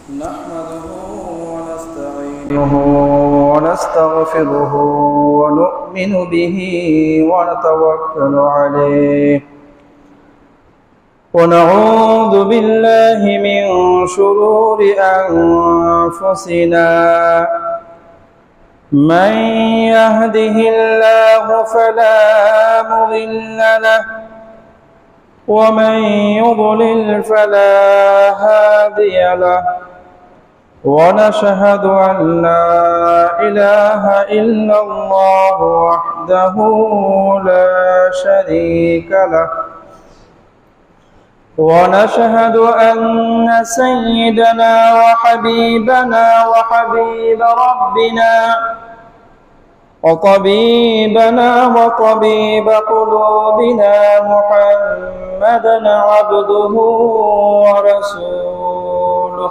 نحمده ونستعينه ونستغفره ونؤمن به ونتوكل عليه ونعوذ بالله من شرور أنفسنا من يهده الله فلا مضل له ومن يضلل فلا هادي له ونشهد أن لا إله إلا الله وحده لا شريك له ونشهد أن سيدنا وحبيبنا وحبيب ربنا وطبيبنا وطبيب قلوبنا محمدا عبده ورسوله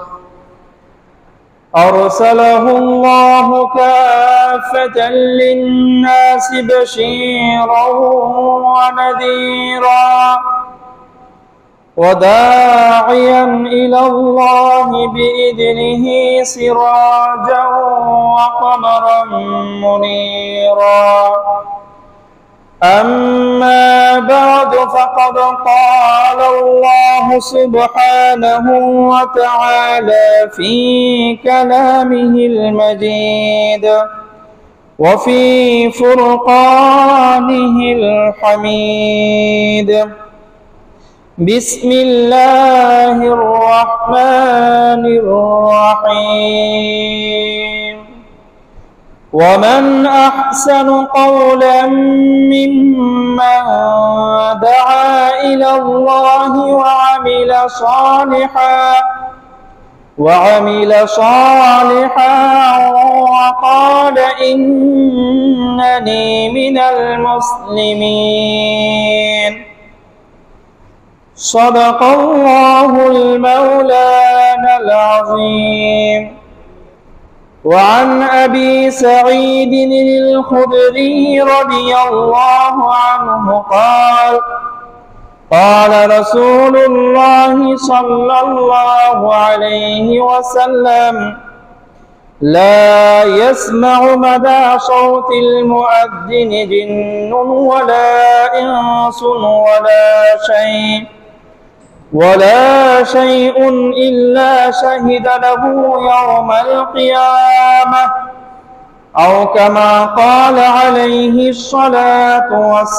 أرسله الله كافة للناس بشيرا ونذيرا وداعيا إلى الله بإذنه سراجا وقمرا منيرا أما بعد فقد قال الله سبحانه وتعالى في كلامه المجيد وفي فرقانه الحميد بسم الله الرحمن الرحيم ومن أحسن قولا ممن دعا إلى الله وعمل صالحا وقال إنني من المسلمين صدق الله المولانا العظيم وعن أبي سعيد الخدري رضي الله عنه قال رسول الله صلى الله عليه وسلم لا يسمع مدى صوت المؤذن جن ولا إنس ولا شيء إلا شهد له يوم القيامة أو كما قال عليه الصلاة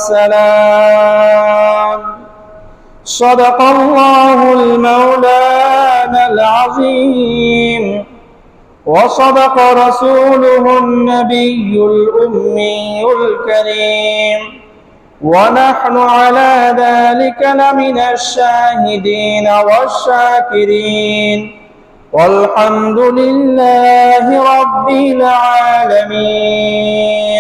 والسلام صدق الله المولانا العظيم وصدق رسوله النبي الأمي الكريم ونحن على ذلك لمن الشاهدين والشاكرين والحمد لله رب العالمين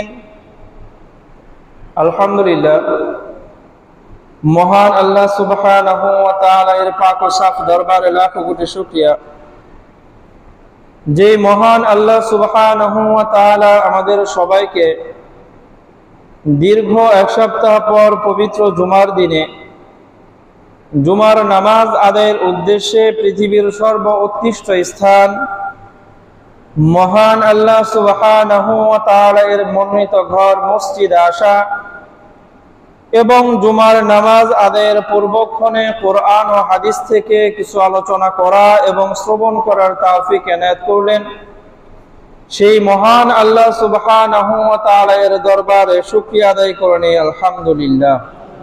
الحمد لله মহান আল্লাহ সুবহানাহু ওয়া তাআলা এর পাক ও সাফ দরবারে লাখো কোটি শুকরিয়া যে মহান আল্লাহ সুবহানাহু ওয়া তাআলা আমাদের সবাইকে দীর্ঘ এক সপ্তাহ পর পবিত্র জুমার দিনে জুমার নামাজ আদায়ের উদ্দেশ্যে পৃথিবীর সর্বোৎকৃষ্ট স্থান মহান আল্লাহ সুবহানাহু ওয়া তাআলা এর মনোনীত ঘর মসজিদে আসা এবং জুমার নামাজ আদায়ের পূর্বক্ষণে কোরআন ও হাদিস থেকে কিছু আলোচনা করা এবং শ্রবণ করার তৌফিক এনায়েত করলেন সেই মহান আল্লাহ সুবহানাহু ওয়া তাআলা এর দরবারে শুকরিয়া আদায় করে আলহামদুলিল্লাহ।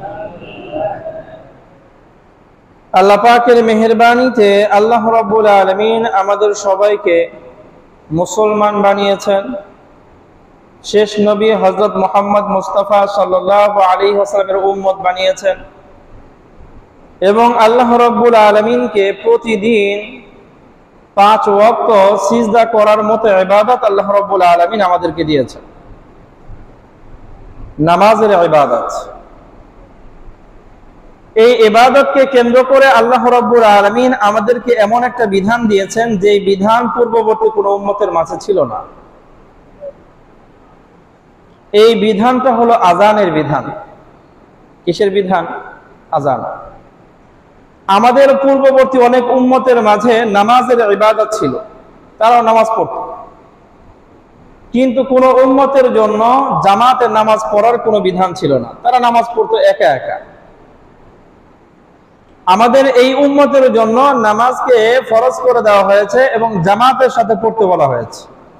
আল্লাহ পাকের মেহেরবানিতে আল্লাহ রাব্বুল আলামিন আমাদের সবাইকে মুসলমান বানিয়েছেন। শেষ নবী হযরত মুহাম্মদ মুস্তাফা সাল্লাল্লাহু আলাইহি ওয়াসাল্লামের উম্মত বানিয়েছেন এবং আল্লাহ রাব্বুল আলামিনকে প্রতিদিন 5 ওয়াক্ত সিজদা করার মতো ইবাদত আল্লাহ রাব্বুল আলামিন আমাদেরকে দিয়েছেন। নামাজের ইবাদত, এই ইবাদতকে কেন্দ্র করে আল্লাহ রাব্বুল আলামিন আমাদেরকে এমন একটা বিধান দিয়েছেন যে বিধান পূর্ববর্তী কোনো উম্মতের মাঝে ছিল না। এই বিধানটা হলো আযানের বিধান। কিসের বিধান? আযান। আমাদের পূর্ববর্তী অনেক উম্মতের মাঝে নামাজের ইবাদত ছিল, তারাও নামাজ পড়ত, কিন্তু কোন উম্মতের জন্য জামাতে নামাজ পড়ার কোনো বিধান ছিল না, তারা নামাজ পড়তো একা একা। আমাদের এই উম্মতের জন্য নামাজকে ফরজ করে দেওয়া হয়েছে এবং জামাতের সাথে পড়তে বলা হয়েছে।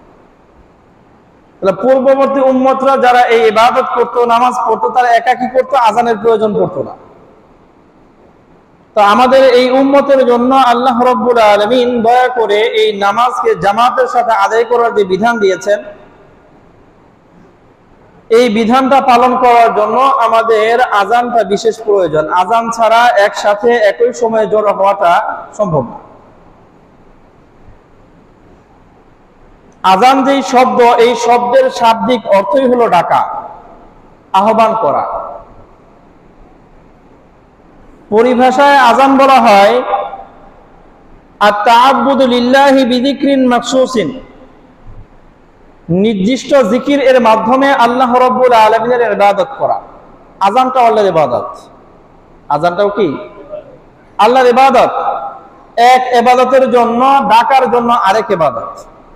পূর্ববর্তী উম্মতরা যারা এই ইবাদত করতো, নামাজ পড়তো, তারা একাকী করতো, আজানের প্রয়োজন পড়তো না। তো আমাদের এই উম্মতের জন্য আল্লাহ রাব্বুল আলামিন দয়া করে এই নামাজকে জামাতের সাথে আদায় করার যে বিধান দিয়েছেন, এই বিধানটা পালন করার জন্য আমাদের আজানটা বিশেষ প্রয়োজন। আজান ছাড়া একসাথে একই সময়ে জড়ো হওয়াটা সম্ভব না। আজান যেই শব্দ, এই শব্দের শাব্দিক অর্থই হলো ডাকা, আহ্বান করা। পরিভাষায় আজান বলা হয় আত-তাআব্বুদু লিল্লাহি বিযিকরিন মাখসুসিন, নির্দিষ্ট জিকির এর মাধ্যমে আল্লাহ রাব্বুল আলামিনের ইবাদত করা। আজানটা আল্লাহর ইবাদত। আজানটাও কি আল্লাহর ইবাদত। এক ইবাদতের জন্য, ডাকার জন্য আরেক ইবাদত।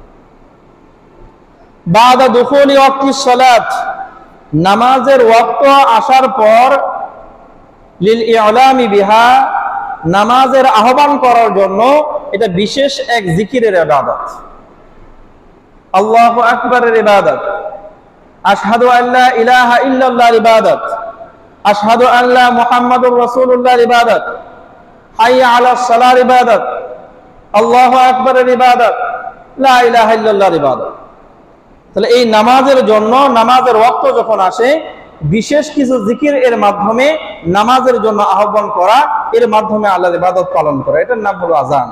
বাদা দুখুলি ওয়াক্তিস সালাত, নামাজের ওয়াক্ত আসার পর, লিল ইলামি বিহা, নামাজের আহ্বান করার জন্য, এটা বিশেষ এক জিকিরের ইবাদত। আল্লাহু আকবারের ইবাদত, আশহাদু আল্লা ইলাহা ইল্লাল্লাহর ইবাদত, আশহাদু আল্লা মুহাম্মাদুর রাসূলুল্লাহর ইবাদত, হাইয়া আলাস সালার ইবাদত, আল্লাহু আকবারের ইবাদত, লা ইলাহা ইল্লাল্লাহর ইবাদত। তাহলে এই নামাজের জন্য, নামাজের ওয়াক্ত যখন আসে, বিশেষ কিছু জিকির এর মাধ্যমে নামাজের জন্য আহ্বান করা, এর মাধ্যমে আল্লাহর ইবাদত পালন করা, এটার নাম হলো আজান।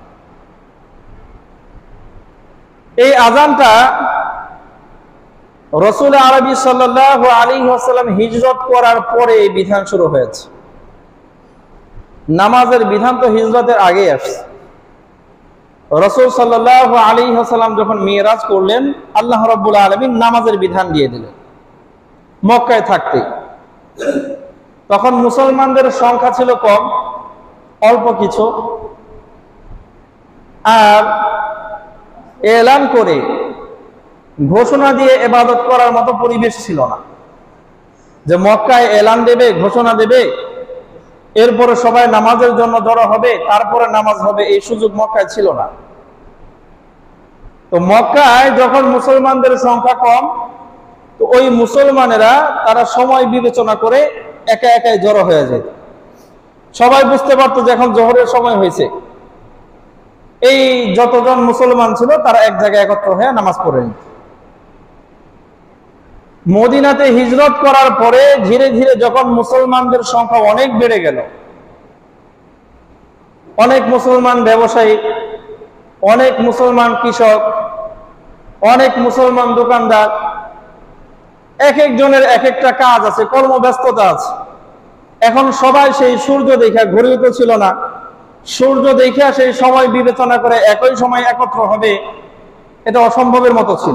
এই আজানটা রাসূল আরবি সাল্লাল্লাহু আলাইহি ওয়াসাল্লাম হিজরত করার পরে এই বিধান শুরু হয়েছে। নামাজের বিধান তো হিজরতের আগে আসছে। রাসূল সাল্লাল্লাহু আলাইহি ওয়াসাল্লাম যখন মিরাজ করলেন, আল্লাহ রাব্বুল আলামিন নামাজের বিধান দিয়ে দিলেন মক্কায় থাকতে। তখন মুসলমানদের সংখ্যা ছিল কম, অল্প কিছু, আর এলান করে ঘোষণা দিয়ে ইবাদত করার মতো পরিবেশ ছিল না, যে মক্কায় এলান দেবে, ঘোষণা দেবে, এরপরে সবাই নামাজের জন্য জড়ো হবে, তারপরে নামাজ হবে, এই সুযোগ মক্কায় ছিল না। তো মক্কায় যখন মুসলমানদের সংখ্যা কম, তো ওই মুসলমানেরা তারা সময় বিবেচনা করে একা একাই জড়ো হয়ে যেত। সবাই বুঝতে পারতো যে এখন জোহরের সময় হয়েছে, এই যতজন মুসলমান ছিল তারা এক জায়গায় একত্র হয়ে নামাজ পড়ে নিত। মদিনাতে হিজরত করার পরে ধীরে ধীরে যখন মুসলমানদের সংখ্যা অনেক বেড়ে গেল, অনেক মুসলমান ব্যবসায়ী, অনেক মুসলমান কৃষক, অনেক মুসলমান দোকানদার, এক একজনের এক একটা কাজ আছে, কর্মব্যস্ততা আছে। এখন সবাই সেই সূর্য দেখা, ঘড়িও তো ছিল না, সূর্য দেখা সেই সময় বিবেচনা করে একই সময় একত্র হবে, এটা অসম্ভবের মতো ছিল।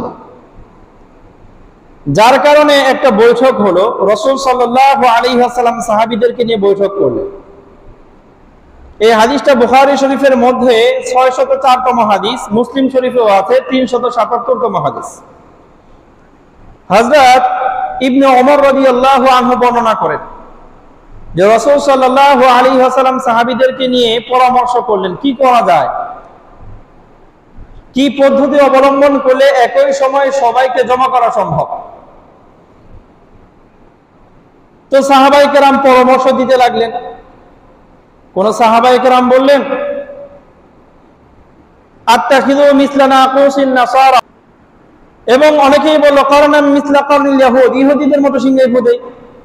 যার কারণে একটা বৈঠক হলো, রাসূল সাল্লাল্লাহু আলাইহি ওয়াসাল্লাম সাহাবীদেরকে নিয়ে বৈঠক করলেন। এই হাদিসটা বুখারী শরীফের মধ্যে 604তম হাদিস, মুসলিম শরীফেও আছে 377তম হাদিস। হযরত ইবনে ওমর রাদিয়াল্লাহু আনহু বর্ণনা করেন যে রাসূল সাল্লাল্লাহু আলাইহি ওয়াসাল্লাম সাহাবীদেরকে নিয়ে পরামর্শ করলেন কি করা যায়, কি পদ্ধতি অবলম্বন করলে একই সময় সবাইকে জমা করা সম্ভব। তো সাহাবায়ে কেরাম পরামর্শ দিতে লাগলেন। কোন সাহাবায়ে কেরাম বললেন আত্তাখিযু মিসলা নাকুসিন নাসারা, এবং অনেকেই বলল করনাম মিসলা করনিল ইয়াহুদ, ইহুদিদের মতো সিংহাই ফুদেই।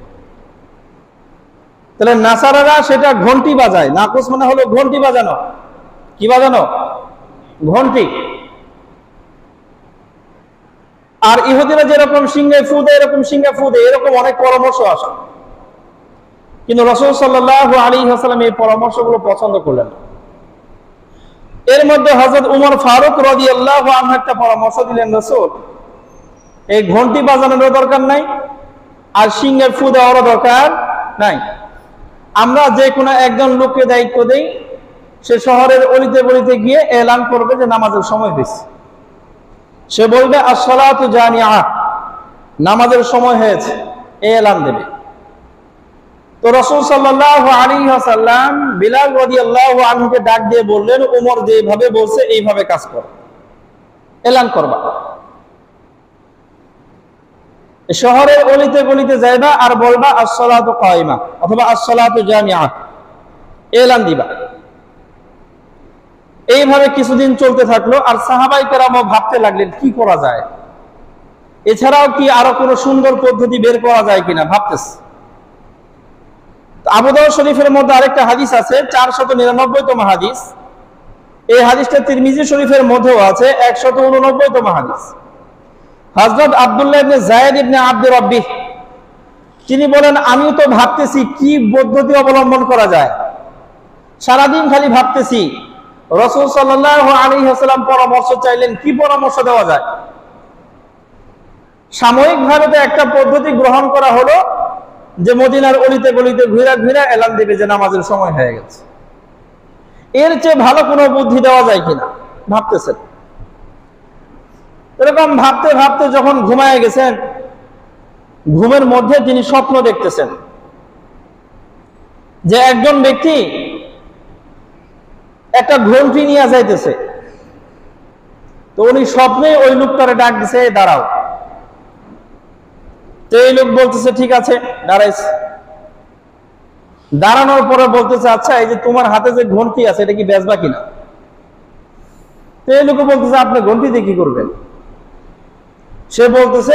তাহলে নাসারারা সেটা ঘন্টি বাজায়, নাকুস মানে হলো ঘন্টি বাজানো। কি বাজানো? ঘন্টি। আর ইহুদিরা যেরকম সিংহায় ফু দেয়, এরকম সিংহা ফু দেয়, এরকম অনেক পরামর্শ আসে। কিন্তু রাসূল সাল্লাল্লাহু আলাইহি ওয়াসাল্লাম এই পরামর্শগুলো পছন্দ করলেন না। এর মধ্যে হযরত উমর ফারুক রাদিয়াল্লাহু আনহু একটা পরামর্শ দিলেন, রাসূল এই ঘন্টি বাজানোর দরকার নাই, আর সিংহের ফু দেওয়ার দরকার নাই। আমরা যে কোনো একজন লোককে দায়িত্ব দেই, সে শহরের অলিতে গলিতে গিয়ে এলান করবে যে নামাজের সময় হয়েছে। সে বলবে আসসালাতু জামিআ, নামাজের সময় হয়েছে, এই এলান দেবে। তো রাসূল সাল্লাল্লাহু আলাইহি ওয়াসাল্লাম বিলাল রাদিয়াল্লাহু আনহুকে ডাক দিয়ে বললেন, ওমর যেভাবে বলছে এইভাবে কাজ কর, এলান করবা। শহরের অলিতে গলিতে যাইবা আর বলবা আসসালাতু কায়িমা অথবা আসসালাতু জামিআ, এলান দিবা। এইভাবে কিছুদিন চলতে থাকলো। আর সাহাবায়ে কেরামও ভাবতে লাগলেন কি করা যায়, এছাড়াও কি আরো কোনো সুন্দর পদ্ধতি বের করা যায় কিনা ভাবতেছে। আবু দাউদ শরীফের মধ্যে আরেকটা হাদিস আছে, 499তম হাদিস। এই হাদিসটা তিরমিজি শরীফের মধ্যেও আছে, 189তম হাদিস। হযরত আব্দুল্লাহ ইবনে যায়েদ ইবনে আব্দুর রাব্বিহ তিনি বলেন, আমি তো ভাবতেছি কি পদ্ধতি অবলম্বন করা যায়, সারাদিন খালি ভাবতেছি। রাসূল সাল্লাল্লাহু আলাইহি ওয়াসাল্লাম পরামর্শ চাইলেন, কি পরামর্শ দেওয়া যায়। সাময়িকভাবে তো একটা পদ্ধতি গ্রহণ করা হলো যে মদিনার অলিতে গলিতে ঘুরা ঘুরা এলান দিবে যে নামাজের সময় হয়ে গেছে। এর চেয়ে ভালো কোনো বুদ্ধি দেওয়া যায় কিনা ভাবতেছেন। এরকম ভাবতে ভাবতে যখন ঘুমায় গেছেন, ঘুমের মধ্যে তিনি স্বপ্ন দেখতেছেন যে একজন ব্যক্তি একটা ঘন্টি নিয়ে যাইতেছে। তো উনি স্বপ্নে ওই লোকটারে ডাক দিছে, দাঁড়াও। তো এই লোক বলতেছে ঠিক আছে, দাঁড়াইছে। দাঁড়ানোর পরে বলতেছে, আচ্ছা এই যে তোমার হাতে যে ঘন্টি আছে এটা কি বেচবা কিনা। তো এই লোক বলতেছে, আপনি ঘন্টি দিয়ে কি করবেন। সে বলতেছে,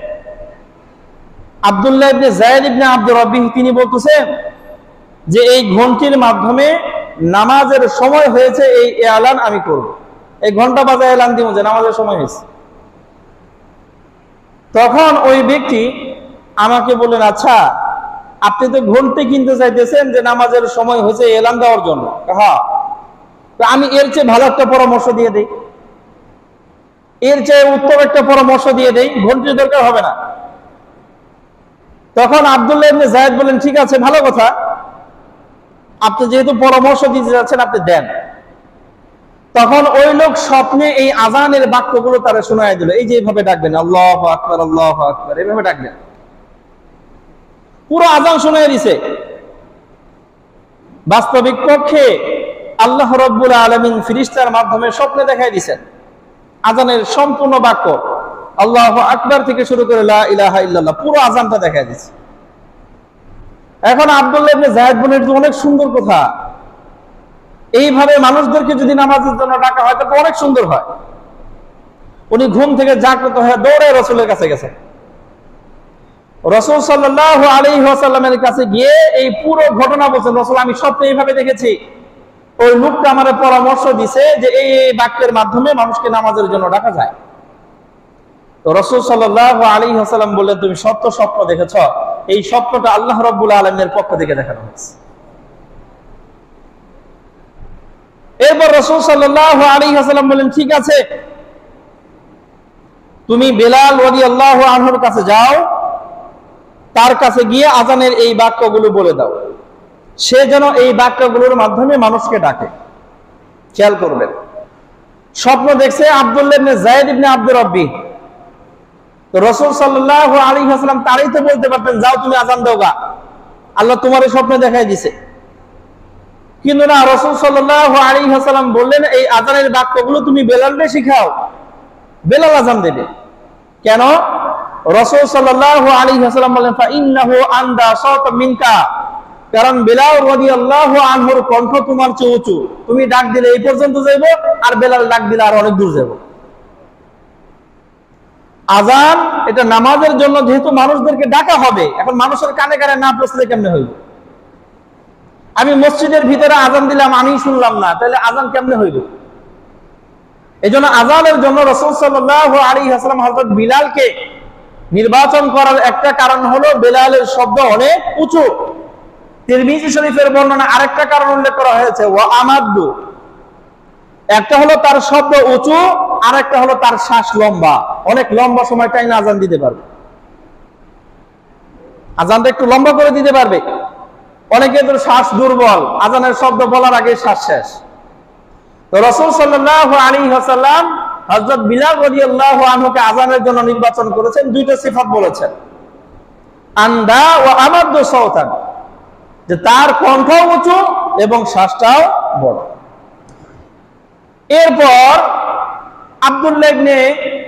আব্দুল্লাহ ইবনে যায়েদ ইবনে আব্দুর রাব্বিহ তিনি বলতেছে যে এই ঘন্টির মাধ্যমে নামাজের সময় হয়েছে এই এলান আমি করব। এই ঘন্টা বাজায় এলান দিব যে নামাজের সময় হয়েছে। তখন ওই ব্যক্তি আমাকে বললেন, আচ্ছা আপনি তো ঘন্টি কিনতে চাইতেছেন যে নামাজের সময় হয়েছে এলান দেওয়ার জন্য। হ্যাঁ, আমি এর চেয়ে ভালো একটা পরামর্শ দিয়ে দেই, এর চেয়ে উত্তম একটা পরামর্শ দিয়ে দেই, ঘন্টির দরকার হবে না। তখন আব্দুল্লাহ ইবনে যায়েদ বলেন, ঠিক আছে ভালো কথা, আপনি যেহেতু পরামর্শ দিতে যাচ্ছেন আপনি দেন। তখন ওই লোক স্বপ্নে এই আজানের বাক্যগুলো তারা শোনায় দিল, এই যে এইভাবে ডাকবেন আল্লাহু আকবার আল্লাহু আকবার, এইভাবে ডাকবেন। পুরো আজান শোনায় দিছে। বাস্তবিক পক্ষে আল্লাহ রাব্বুল আলামিন ফেরেশতার মাধ্যমে স্বপ্নে দেখায় দিয়েছেন আজানের সম্পূর্ণ বাক্য, আল্লাহু আকবার থেকে শুরু করে লা ইলাহা ইল্লাল্লাহ, পুরো আজানটা দেখায় দিয়েছে। এখন আব্দুল্লাহ ইবনে যায়েদ বলেন, অনেক সুন্দর কথা, এইভাবে মানুষদেরকে যদি নামাজের জন্য ডাকা হয় তাহলে অনেক সুন্দর হয়। উনি ঘুম থেকে জাগ্রত হয়ে দৌড়ে রাসূলের কাছে গেছেন। রাসূল সাল্লাল্লাহু আলাইহি ওয়াসাল্লামের কাছে গিয়ে এই পুরো ঘটনা বলছেন, রাসূল আমি স্বপ্নে এইভাবে দেখেছি, ওই লোকটা আমাদের পরামর্শ দিছে যে এই বাক্যের মাধ্যমে মানুষকে নামাজের জন্য ডাকা যায়। তো রাসূল সাল্লাল্লাহু আলাইহি ওয়াসাল্লাম বললেন, তুমি সত্য স্বপ্ন দেখেছ, এই স্বপ্নটা আল্লাহ রাব্বুল আলামিনের পক্ষ থেকে দেখানো হয়েছে। এরপর রাসূল সাল্লাল্লাহু আলাইহি ওয়াসাল্লাম বললেন, ঠিক আছে তুমি বেলাল রাদিয়াল্লাহু আনহুর কাছে যাও, তার কাছে গিয়ে আজানের এই বাক্যগুলো বলে দাও, সে যেন এই বাক্যগুলোর মাধ্যমে মানুষকে ডাকে। খেয়াল করবেন, স্বপ্ন দেখছে আব্দুল্লাহ ইবনে যায়েদ ইবনে আব্দুর রাব্বিহ। তো রাসূল সাল্লাল্লাহু আলাইহি ওয়াসাল্লাম তারই তো বলতে পারতেন, যাও তুমি আজান দাও গা, আল্লাহ তোমার এই স্বপ্নে দেখাই দিছে। কিন্তু না, রাসূল সাল্লাল্লাহু আলাইহি ওয়াসাল্লাম বললেন, এই আজানের বাক্যগুলো তুমি বেলালকে শিখাও, বেলাল আজান দেবে। কেন? রাসূল সাল্লাল্লাহু আলাইহি ওয়াসাল্লাম বলেন, ফা ইন্নাহু আনদা সাওতা মিনকা, কারণ বেলাল রাদিয়াল্লাহু আনহুর কণ্ঠ তোমার চেয়ে উঁচু, তুমি ডাক দিলে এই পর্যন্ত যাইব, আর বেলাল ডাক দিলে আর অনেক দূর যাব। আজান এটা নামাজের জন্য, যেহেতু মানুষদেরকে ডাকা হবে, এখন মানুষের কানে কানে না পৌঁছলে কেমনে হইব? আমি মসজিদের ভিতরে আজান দিলাম, আমি শুনলাম না, তাহলে আজান কেমনে হইব? এই জন্য আজানের জন্য রাসূল সাল্লাল্লাহু আলাইহি ওয়াসাল্লাম হযরত বিলালকে নির্বাচন করার একটা কারণ হলো বেলালের শব্দ অনেক উঁচু। তিরমিজি শরীফের বর্ণনা আরেকটা কারণ উল্লেখ করা হয়েছে, ওয়া আমাদ্দু, একটা হলো তার শব্দ উঁচু, আর একটা হলো তার শ্বাস লম্বা, অনেক লম্বা সময় টাইম আজান দিতে পারবে, আজানটা একটু লম্বা করে দিতে পারবে। অনেকে তো শ্বাস দুর্বল, আজানের শব্দ বলার আগে শ্বাস শেষ। তো রাসূল সাল্লাল্লাহু আলাইহি ওয়াসাল্লাম হযরত বিলাল রাদিয়াল্লাহু আনহুকে আজানের জন্য নির্বাচন করেছেন, দুইটা সিফাত বলেছেন, আন্দা ওয়া আমাদু সাওতান, যে তার কণ্ঠ উঁচু এবং শ্বাসটাও বড়। এরপর আব্দুল্লাহ ইবনে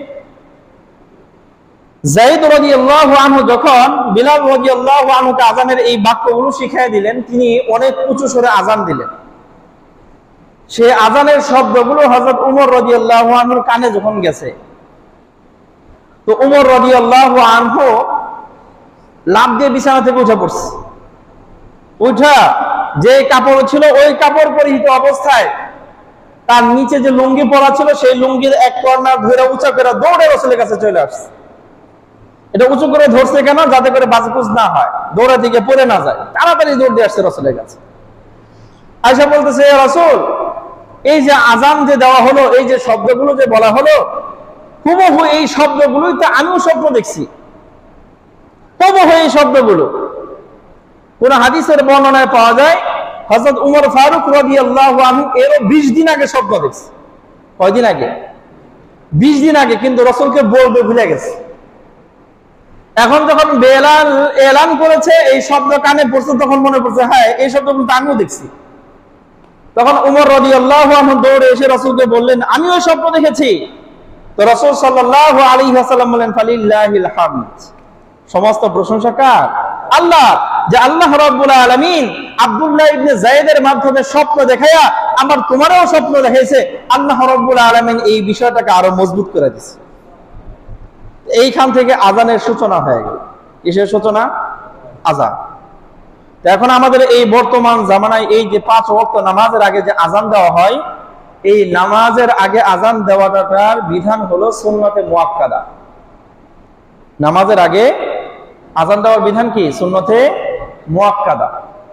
যায়েদ রাদিয়াল্লাহু আনহু যখন বিলাল রাদিয়াল্লাহু আনহুকে আজানের এই বাক্যগুলো শিখিয়ে দিলেন, তিনি অনেক উঁচু স্বরে আজান দিলেন। সে আজানের শব্দগুলো হযরত উমর রাদিয়াল্লাহু আনহুর কানে যখন গেছে, তো উমর রাদিয়াল্লাহু আনহু লাফ দিয়ে বিছানা থেকে উঠে পড়ছে। উঠা যে কাপড় ছিল ওই কাপড় পরিহিত অবস্থায় তার নিচে যে লুঙ্গি পরা ছিল সেই লুঙ্গির এক কর্নার ধরে উঁচা করে দৌড়ে রাসূলের কাছে চলে আসছে। এটা উঁচু করে ধরছে কেন? যাতে করে বাজকুজ না হয়, দৌড়া দিকে পড়ে না যায়, তাড়াতাড়ি দৌড় দিয়ে আসছে রাসূলের কাছে। আয়েশা বলতেছে, ইয়া রাসূল, এই যে আজান যে দেওয়া হলো, এই যে শব্দগুলো যে বলা হলো, হুবহু এই শব্দগুলোই তো আমিও স্বপ্ন দেখছি। হুবহু এই শব্দগুলো কোন হাদিসের বর্ণনায় পাওয়া যায় হযরত উমর ফারুক রাদিয়াল্লাহু আনহু এরও 20 দিন আগে স্বপ্ন দেখছে। কয়দিন আগে? 20 দিন আগে, কিন্তু রাসূলকে বলবে ভুলে গেছে। এখন যখন বেলাল এলান করেছে, এই শব্দ কানে পড়ছে, তখন মনে পড়ছে, হ্যাঁ এই শব্দগুলো তো আমিও দেখছি। তখন উমর রাদিয়াল্লাহু আনহু দৌড়ে এসে রাসূলকে বললেন, আমিও স্বপ্ন দেখেছি। তো রাসূল সাল্লাল্লাহু আলাইহি ওয়াসাল্লাম বলেন, ফালিল্লাহিল হামদ, সমস্ত প্রশংসা কার? আল্লাহ, যে আল্লাহ রাব্বুল আলামিন আব্দুল্লাহ ইবনে যায়েদের মাধ্যমে স্বপ্ন দেখায়া আমার তোমারও স্বপ্ন দেখাইছে। আল্লাহ রাব্বুল আলামিন এই বিষয়টাকে আরো মজবুত করে দিয়েছে। এইখান থেকে আজানের সূচনা হয়ে গেল। কিসের সূচনা? আজান। এখন আমাদের এই বর্তমান জামানায় এই যে 5 ওয়াক্ত নামাজের আগে যে আজান দেওয়া হয়, এই নামাজের আগে আজান দেওয়াটার বিধান হলো সুন্নতে মুআক্কাদা। নামাজের আগে আজান দেওয়ার বিধান কি? সুন্নতে মুআক্কাদা।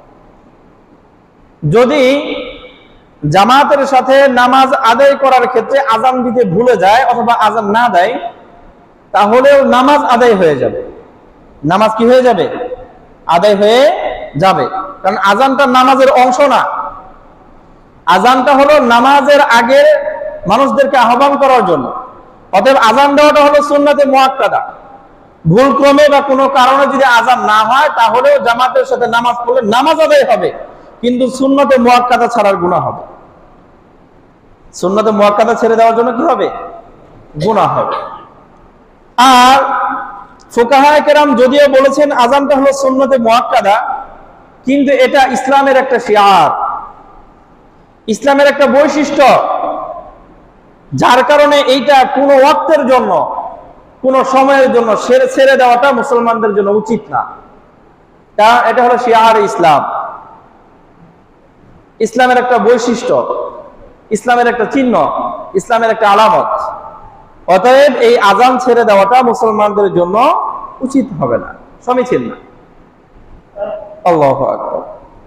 যদি জামাতের সাথে নামাজ আদায় করার ক্ষেত্রে আজান দিতে ভুলে যায় অথবা আজান না দেয়, তাহলেও নামাজ আদায় হয়ে যাবে। নামাজ কি হয়ে যাবে? আদায় হয়ে যাবে। কারণ আজানটা নামাজের অংশ না। আজানটা হলো নামাজের আগে মানুষদেরকে আহ্বান করার জন্য। অতএব আজান দেওয়াটা হলো সুন্নতে মুআক্কাদা। ভুল ক্রমে বা কোনো কারণে যদি আজান না হয়, তাহলেও জামাতের সাথে নামাজ পড়লে নামাজ আদায় হবে, কিন্তু সুন্নতে মুআক্কাদা ছাড়ার গুনাহ হবে। সুন্নতে মুআক্কাদা ছেড়ে দেওয়ার জন্য কি হবে? গুনাহ হবে। আর ফুকাহায়ে কেরাম যদিও বলেছেন আজানটা হলো সুন্নতে মুআক্কাদা, কিন্তু এটা ইসলামের একটা শিয়ার, ইসলামের একটা বৈশিষ্ট্য, যার কারণে এইটা কোনো ওয়াক্তের জন্য, কোনো সময়ের জন্য ছেড়ে দেওয়াটা মুসলমানদের জন্য উচিত না। কারণ এটা হলো শিয়ার ইসলাম, ইসলামের একটা বৈশিষ্ট্য, ইসলামের একটা চিহ্ন, ইসলামের একটা আলামত। অতএব এই আজান ছেড়ে দেওয়াটা মুসলমানদের জন্য উচিত হবে না, সমীচীন না। আল্লাহু আকবার।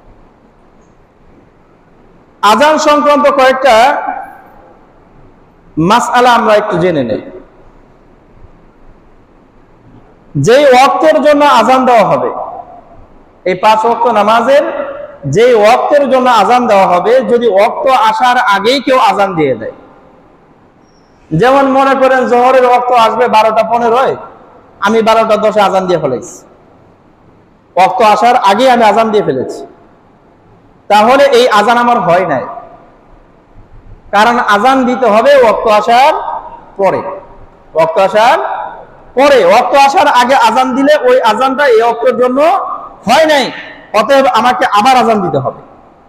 আজান সংক্রান্ত কয়েকটা মাসআলা আমরা একটু জেনে নেই। যেই ওয়াক্তের জন্য আজান দেওয়া হবে, এই 5 ওয়াক্ত নামাজের যেই ওয়াক্তের জন্য আজান দেওয়া হবে, যদি ওয়াক্ত আসার আগেই কেউ আজান দিয়ে দেয়, যেমন মনে করেন জোহরের ওয়াক্ত আসবে 12:15, আমি 12:10 আজান দিয়ে ফেলেছি, ওয়াক্ত আসার আগে আমি আজান দিয়ে ফেলেছি, তাহলে এই আজান আমার হয় নাই। কারণ আজান দিতে হবে ওয়াক্ত আসার পরে। ওয়াক্ত আসার পরে, ওয়াক্ত আসার আগে আজান দিলে ওই আজানটা এই ওয়াক্তের জন্য হয় নাই, অতএব আমাকে আবার আজান দিতে হবে।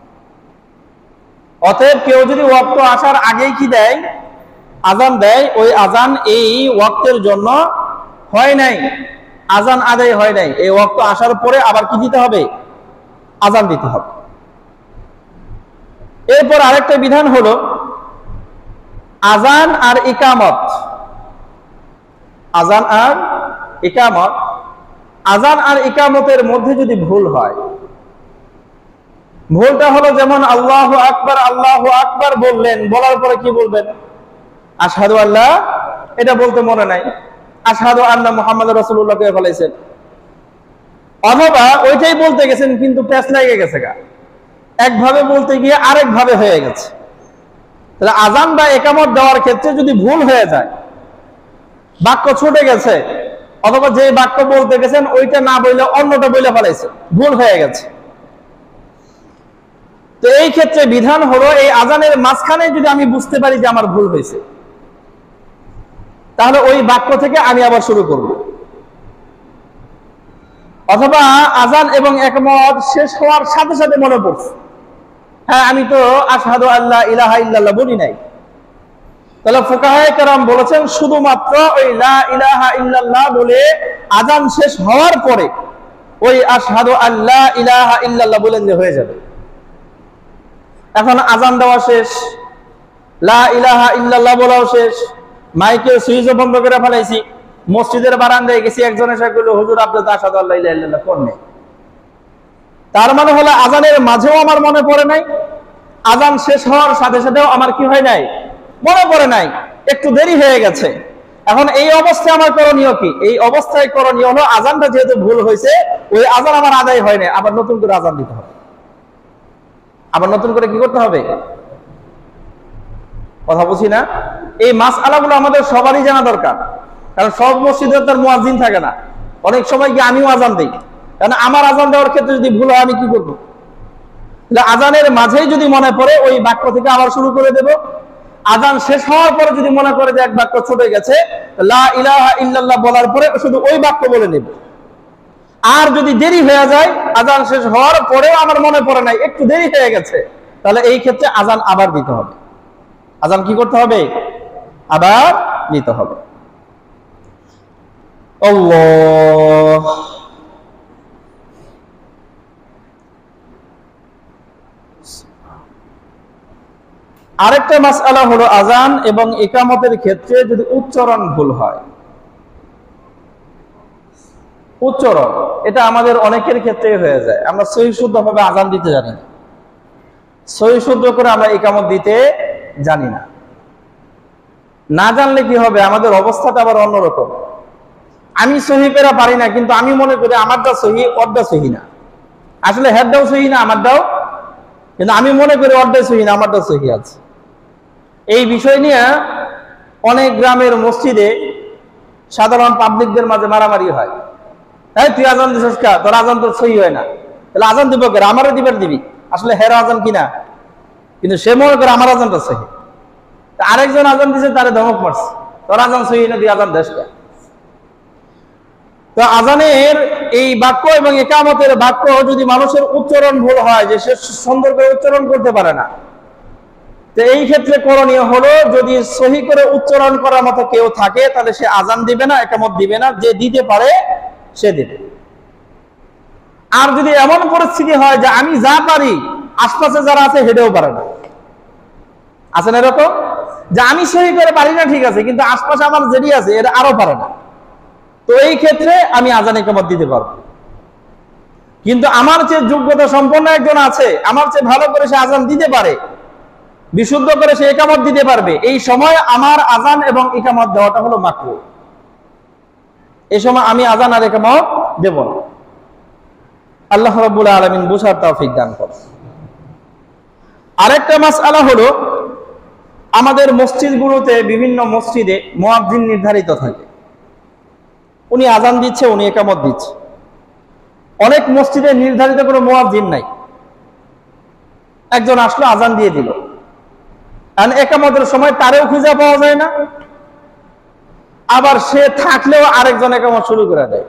অতএব কেউ যদি ওয়াক্ত আসার আগেই কি দেয়? আজান দেয়, ওই আজান এই ওয়াক্তের জন্য হয় নাই, আজান আদায় হয় নাই। এই ওয়াক্ত আসার পরে আবার কি দিতে হবে? আজান দিতে হবে। এরপর আরেকটা বিধান হলো আজান আর ইকামত। আজান আর ইকামত, আজান আর ইকামতের মধ্যে যদি ভুল হয়, ভুলটা হলো যেমন আল্লাহু আকবার বললেন, বলার পরে কি বলবেন? আশহাদু আল্লাহ, এটা বলতে মনে নাই, আশহাদু আন্না মুহাম্মাদুর রাসূলুল্লাহ কে ফেলাইছেন। অথবা ওইটাই বলতে গেছেন কিন্তু প্যাঁচ লেগে গেছে গা, একভাবে বলতে গিয়ে আরেক ভাবে হয়ে গেছে। তাহলে আজান বা একামত দেওয়ার ক্ষেত্রে যদি ভুল হয়ে যায়, বাক্য ছুটে গেছে, অথবা যে বাক্য বলতে গেছেন ওইটা না বললে অন্যটা বলে ফেলাইছে, ভুল হয়ে গেছে, তো এই ক্ষেত্রে বিধান হলো এই আজানের মাঝখানে যদি আমি বুঝতে পারি যে আমার ভুল হয়েছে, তাহলে ওই বাক্য থেকে আমি আবার শুরু করব। অথবা আজান এবং একমত শেষ হওয়ার সাথে সাথে মনে পড়ছে, হ্যাঁ আমি তো আশহাদু আল্লা ইলাহা ইল্লাল্লাহ বলি নাই, তাহলে ফুকাহায়ে কেরাম বলেছেন শুধুমাত্র ওই লা ইলাহা ইল্লাল্লাহ বলে আজান শেষ হওয়ার পরে ওই আশহাদু আল্লা ইলাহা ইল্লাল্লাহ বলেন যে হয়ে যাবে। এখন আজান দেওয়া শেষ, লা ইলাহা ইল্লাল্লাহ বলাও শেষ, মাইকে সুইচ বন্ধ করে ফেলাইছি, মসজিদের বারান্দায় গেছি, একজন এসে বলল হুজুর আপনি তো আশহাদু আল্লা ইলাহা ইল্লাল্লাহ কোন নেই। তার মানে হলো আজানের মাঝেও আমার মনে পড়ে নাই, আজান শেষ হওয়ার সাথে সাথেও আমার কি হয় নাই, মনে পড়ে নাই, একটু দেরি হয়ে গেছে। এখন এই অবস্থায় আমার করণীয় কি? এই অবস্থায় করণীয় হলো আজানটা যেহেতু ভুল হয়েছে, ওই আজান আমার আদায় হয় না, আবার নতুন করে আজান দিতে হবে। আবার নতুন করে কি করতে হবে? কথা বুঝি না? এই মাসআলাগুলো আমাদের সবারই জানা দরকার, কারণ সব মসজিদে তার মুয়াজ্জিন থাকে না। অনেক সময় কি আমিও আজান দিই, কারণ আমার আজান দেওয়ার ক্ষেত্রে যদি ভুল হয় আমি কি করবো? আজানের মাঝেই যদি মনে পড়ে ওই বাক্য থেকে আবার শুরু করে দেব। আজান শেষ হওয়ার পরে যদি মনে করে যে এক বাক্য ছুটে গেছে, লা ইলাহা ইল্লাল্লাহ বলার পরে শুধু ওই বাক্য বলে নেব। আর যদি দেরি হয়ে যায়, আজান শেষ হওয়ার পরেও আমার মনে পড়ে নাই, একটু দেরি হয়ে গেছে, তাহলে এই ক্ষেত্রে আজান আবার দিতে হবে। আজান কি করতে হবে? আবার দিতে হবে। আল্লাহ আরেকটা মাসআলা হলো আজান এবং ইকামতের ক্ষেত্রে যদি উচ্চারণ ভুল হয়, উচ্চারণ এটা আমাদের অনেকের ক্ষেত্রেই হয়ে যায়। আমরা সহি শুদ্ধভাবে আজান দিতে জানি না, সহি শুদ্ধ করে আমরা ইকামত দিতে জানি না। না জানলে কি হবে, আমাদের অবস্থাটা আবার অন্যরকম। আমি সহি পেরা পারি না, কিন্তু আমি মনে করি আমারটা সহি, ওরটা সহি না। আসলে হেরটাও সহি না, আমারটাও, কিন্তু আমি মনে করি ওরটাই সহি না, আমারটা সহি আছে। এই বিষয় নিয়ে অনেক গ্রামের মসজিদে সাধারণ পাবলিকদের মাঝে মারামারি হয়। হ্যাঁ তুই আজান দিছিস কা, তোর আজান তোর সহি হয় না, তাহলে আজান দিব কে? আমারও দিবার দিবি। আসলে হের আজান কিনা, কিন্তু সে মনে করে আমার আজানটা সহি। আরেকজন আজান দিছে, তারে ধমক মারছে, তোর আজান সহি না, তুই আজান দেশ কা। তো আজানের এই বাক্য এবং ইকামতের বাক্য যদি মানুষের উচ্চারণ ভুল হয়, যে সে সুন্দর করে উচ্চারণ করতে পারে না, তো এই ক্ষেত্রে করণীয় হলো যদি সহি করে উচ্চারণ করার মতো কেউ থাকে, তাহলে সে আজান দিবে না, ইকামত দিবে না, যে দিতে পারে সে দিবে। আর যদি এমন পরিস্থিতি হয় যে আমি যা পারি আশপাশে যারা আছে হেঁটেও পারে না, আছে না এরকম, যে আমি সহি করে পারি না ঠিক আছে, কিন্তু আশপাশে আমার যেটি আছে এরা আরো পারে না, তো এই ক্ষেত্রে আমি আজান ইকামত দিতে পারবো। কিন্তু আমার চেয়ে যোগ্যতা সম্পন্ন একজন আছে, আমার চেয়ে ভালো করে সে আজান দিতে পারে, বিশুদ্ধ করে সে ইকামত দিতে পারবে, এই সময় আমার আজান এবং ইকামত দেওয়াটা হলো মাকরুহ। এই সময় আমি আজান আর ইকামত দেব না। আল্লাহ রাব্বুল আলামিন বুঝার তৌফিক দান করুন। আরেকটা মাসআলা হলো আমাদের মসজিদগুলোতে, বিভিন্ন মসজিদে মুয়াজ্জিন নির্ধারিত থাকে, উনি আজান দিচ্ছে, উনি ইকামত দিচ্ছে। অনেক মসজিদে নির্ধারিত কোনো মুয়াজ্জিন নাই, একজন আসলো আজান দিয়ে দিল, আর ইকামতের সময় তারেও খুঁজে পাওয়া যায় না, আবার সে থাকলেও আরেকজন ইকামত শুরু করে দেয়।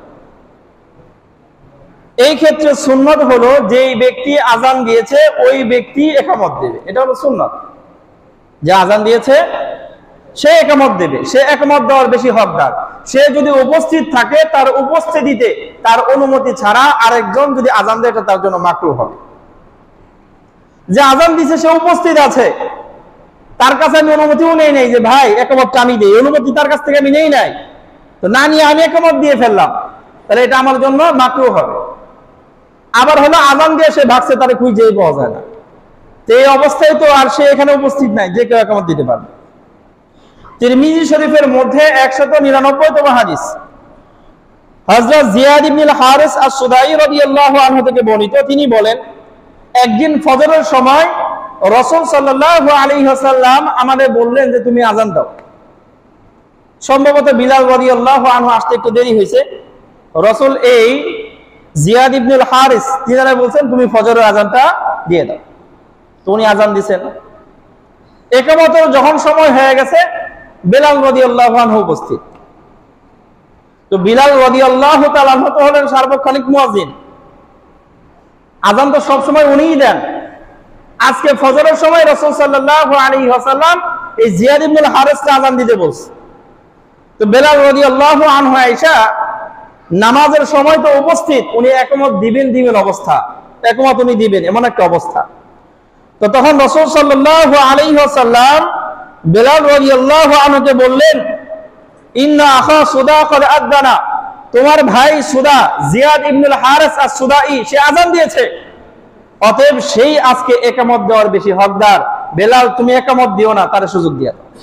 এই ক্ষেত্রে সুন্নত হলো যেই ব্যক্তি আজান দিয়েছে ওই ব্যক্তি ইকামত দেবে, এটা হলো সুন্নত। যে আজান দিয়েছে সে ইকামত দেবে, সে ইকামত দেওয়ার বেশি হকদার। সে যদি উপস্থিত থাকে, তার উপস্থিতিতে তার অনুমতি ছাড়া আরেকজন যদি আজান দেয়, এটা তার জন্য মাকরুহ হবে। যে আজান দিয়েছে সে উপস্থিত আছে, তার কাছে আমি অনুমতিও নেই নাই যে ভাই ইকামতটা আমি দেই, অনুমতি তার কাছ থেকে আমি নেই নাই, তো না নিয়ে আমি ইকামত দিয়ে ফেললাম, তাহলে এটা আমার জন্য মাকরুহ হবে। আবার হলো আজান দিয়ে সে ভাগছে, তারে খুঁজেই পাওয়া যায় না, তো এই অবস্থায় তো আর সে এখানে উপস্থিত নাই, যে কেউ ইকামত দিতে পারবে। তিরমিজি শরীফের মধ্যে 199তম হাদিস, হযরত জিয়াদ ইবনুল হারিস আস-সুদাই রাদিয়াল্লাহু আনহু থেকে বর্ণিত, তিনি বলেন, একদিন ফজরের সময় রাসূল সাল্লাল্লাহু আলাইহি ওয়াসাল্লাম আমাদের বললেন যে তুমি আযান দাও। সম্ভবত বিলাল রাদিয়াল্লাহু আনহু আসতে একটু দেরি হয়েছে। রাসূল এই জিয়াদ ইবনুল হারিস তিনারা বলছেন তুমি ফজরের আযানটা দিয়ে দাও। তো উনি আযান দিয়েছেন। ইকামতের যখন সময় হয়ে গেছে, বিলাল রাদিয়াল্লাহু আনহু উপস্থিত। তো বিলাল রাদিয়াল্লাহু তাআলা আনহু তো হলেন সার্বক্ষণিক মুয়াজ্জিন, আযান তো সব সময় উনিই দেন। আজকে ফজরের সময় রাসূল সাল্লাল্লাহু আলাইহি ওয়াসাল্লাম এই জিয়াদ ইবনুল হারিসকে আযান দিতে বলছে। তো বিলাল রাদিয়াল্লাহু আনহু আয়েশা নামাজের সময় তো উপস্থিত, উনি একমত দিবেন অবস্থা, একমত উনি দিবেন এমন একটা অবস্থা। তো তখন রাসূল সাল্লাল্লাহু আলাইহি ওয়াসাল্লাম বিলাল রাদিয়াল্লাহু আনহুকে বললেন, ইন্না আখা সুদা ক্বাদ আযানা, তোমার ভাই সুদা জিয়াদ ইবনুল হারিস আস-সুদাই সে আযান দিয়েছে, অতএব সেই আজকে একামত দেওয়ার বেশি হকদার। বিলাল তুমি একামত দিও না, তার সুযোগ দিয়া দাও।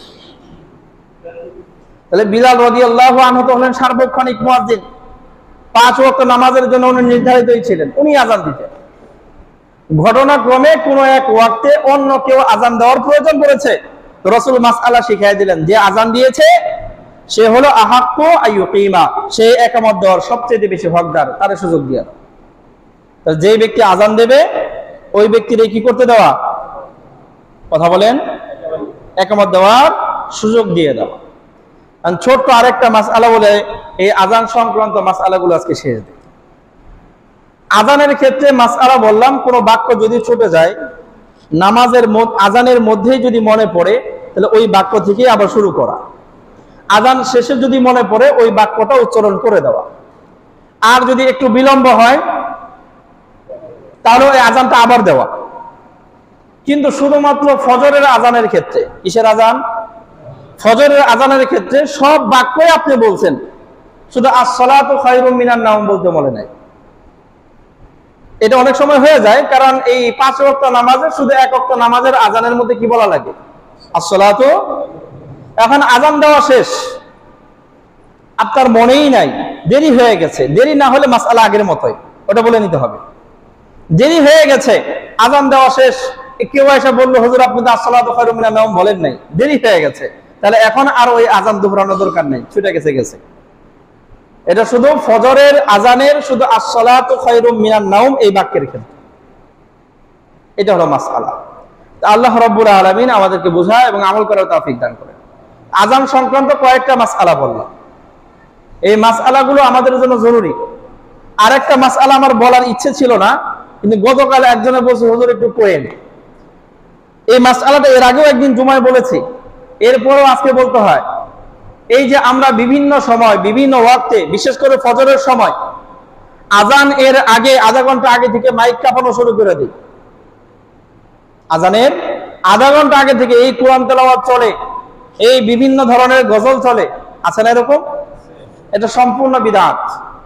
তাহলে বিলাল রাদিয়াল্লাহু আনহু তো হলেন সার্বক্ষণিক মুয়াজ্জিন, 5 ওয়াক্ত নামাজের জন্য উনি নির্ধারিতই ছিলেন, উনি আযান দিতেন। ঘটনাক্রমে কোন এক ওয়াক্তে অন্য কেউ আযান দেওয়ার প্রয়োজন পড়েছে, তো রাসূল মাসআলা শিখিয়ে দিলেন, যে আযান দিয়েছে সে হলো আহাক্কু আইয়ুকিমা, সে একামত দেওয়ার সবচেয়ে বেশি হকদার, তার সুযোগ দিয়া দাও। তো যেই ব্যক্তি আযান দেবে ওই ব্যক্তির কি করতে দেওয়া, কথা বলেন, একামত দেওয়ার সুযোগ দিয়ে দাও। ছোট্ট আরেকটা মাসআলা বলে এই আযান সংক্রান্ত মাসআলাগুলো আজকে শেষ দিই। আযানের ক্ষেত্রে মাসআলা বললাম, কোন বাক্য যদি ছুটে যায় আযানের মধ্যেই যদি মনে পড়ে, তাহলে ওই বাক্য থেকে আবার শুরু করা। আযান শেষে যদি মনে পড়ে ওই বাক্যটা উচ্চারণ করে দেওয়া। আর যদি একটু বিলম্ব হয় তাহলে ওই আযানটা আবার দেওয়া। কিন্তু শুধুমাত্র ফজরের আযানের ক্ষেত্রে, কিসের আযান? ফজরের আযানের ক্ষেত্রে সব বাক্যই আপনি বলছেন, শুধু আস-সালাতু খায়রুম মিনান নাওম বলতে বলে নাই। এটা অনেক সময় হয়ে যায়, কারণ এই 5 ওয়াক্ত নামাজে শুধু 1 ওয়াক্ত নামাজের আযানের মধ্যে কি বলা লাগে, আস-সালাতু। এখন আযান দেওয়া শেষ, আপনার মনেই নাই, দেরি হয়ে গেছে, দেরি না হলে মাসআলা আগের মতোই, ওটা বলে নিতে হবে। দেরি হয়ে গেছে, আযান দেওয়া শেষ, কেউ এসে বললো হুজুর আপনি তো আস-সালাতু খায়রুম মিনান নাওম বলেন নাই, দেরি হয়ে গেছে, তাহলে এখন আর ওই আযান দোহরানোর দরকার নেই, ছুটে গেছে। এটা শুধু ফজরের আযানের শুধু আস-সালাতু খায়রুম মিনান নাওম এই বাক্যের ক্ষেত্রে, এটা হলো মাসআলা। আল্লাহ রাব্বুল আলামিন আমাদেরকে বোঝা এবং আমল করার তৌফিক দান করেন। আযান সংক্রান্ত কয়েকটা মাসআলা বললাম, এই মাসআলাগুলো আমাদের জন্য জরুরি। আরেকটা মাসআলা আমার বলার ইচ্ছে ছিল না, কিন্তু গতকাল একজনে বলছে হুজুর একটু কইেন। এই মাসআলাটা এর আগেও একদিন জুমায় বলেছি, এরপরও আজকে বলতে হয়। এই যে আমরা বিভিন্ন সময় বিভিন্ন ওয়াক্তে, বিশেষ করে ফজরের সময় আযান এর আগে আধা ঘন্টা আগে থেকে মাইক কাঁপানো শুরু করে দিই। আযানের আধা ঘন্টা আগে থেকে এই কোরআন তেলাওয়াত চলে, এই বিভিন্ন ধরনের গজল চলে, আছে না এরকম? এটা সম্পূর্ণ বিদআত,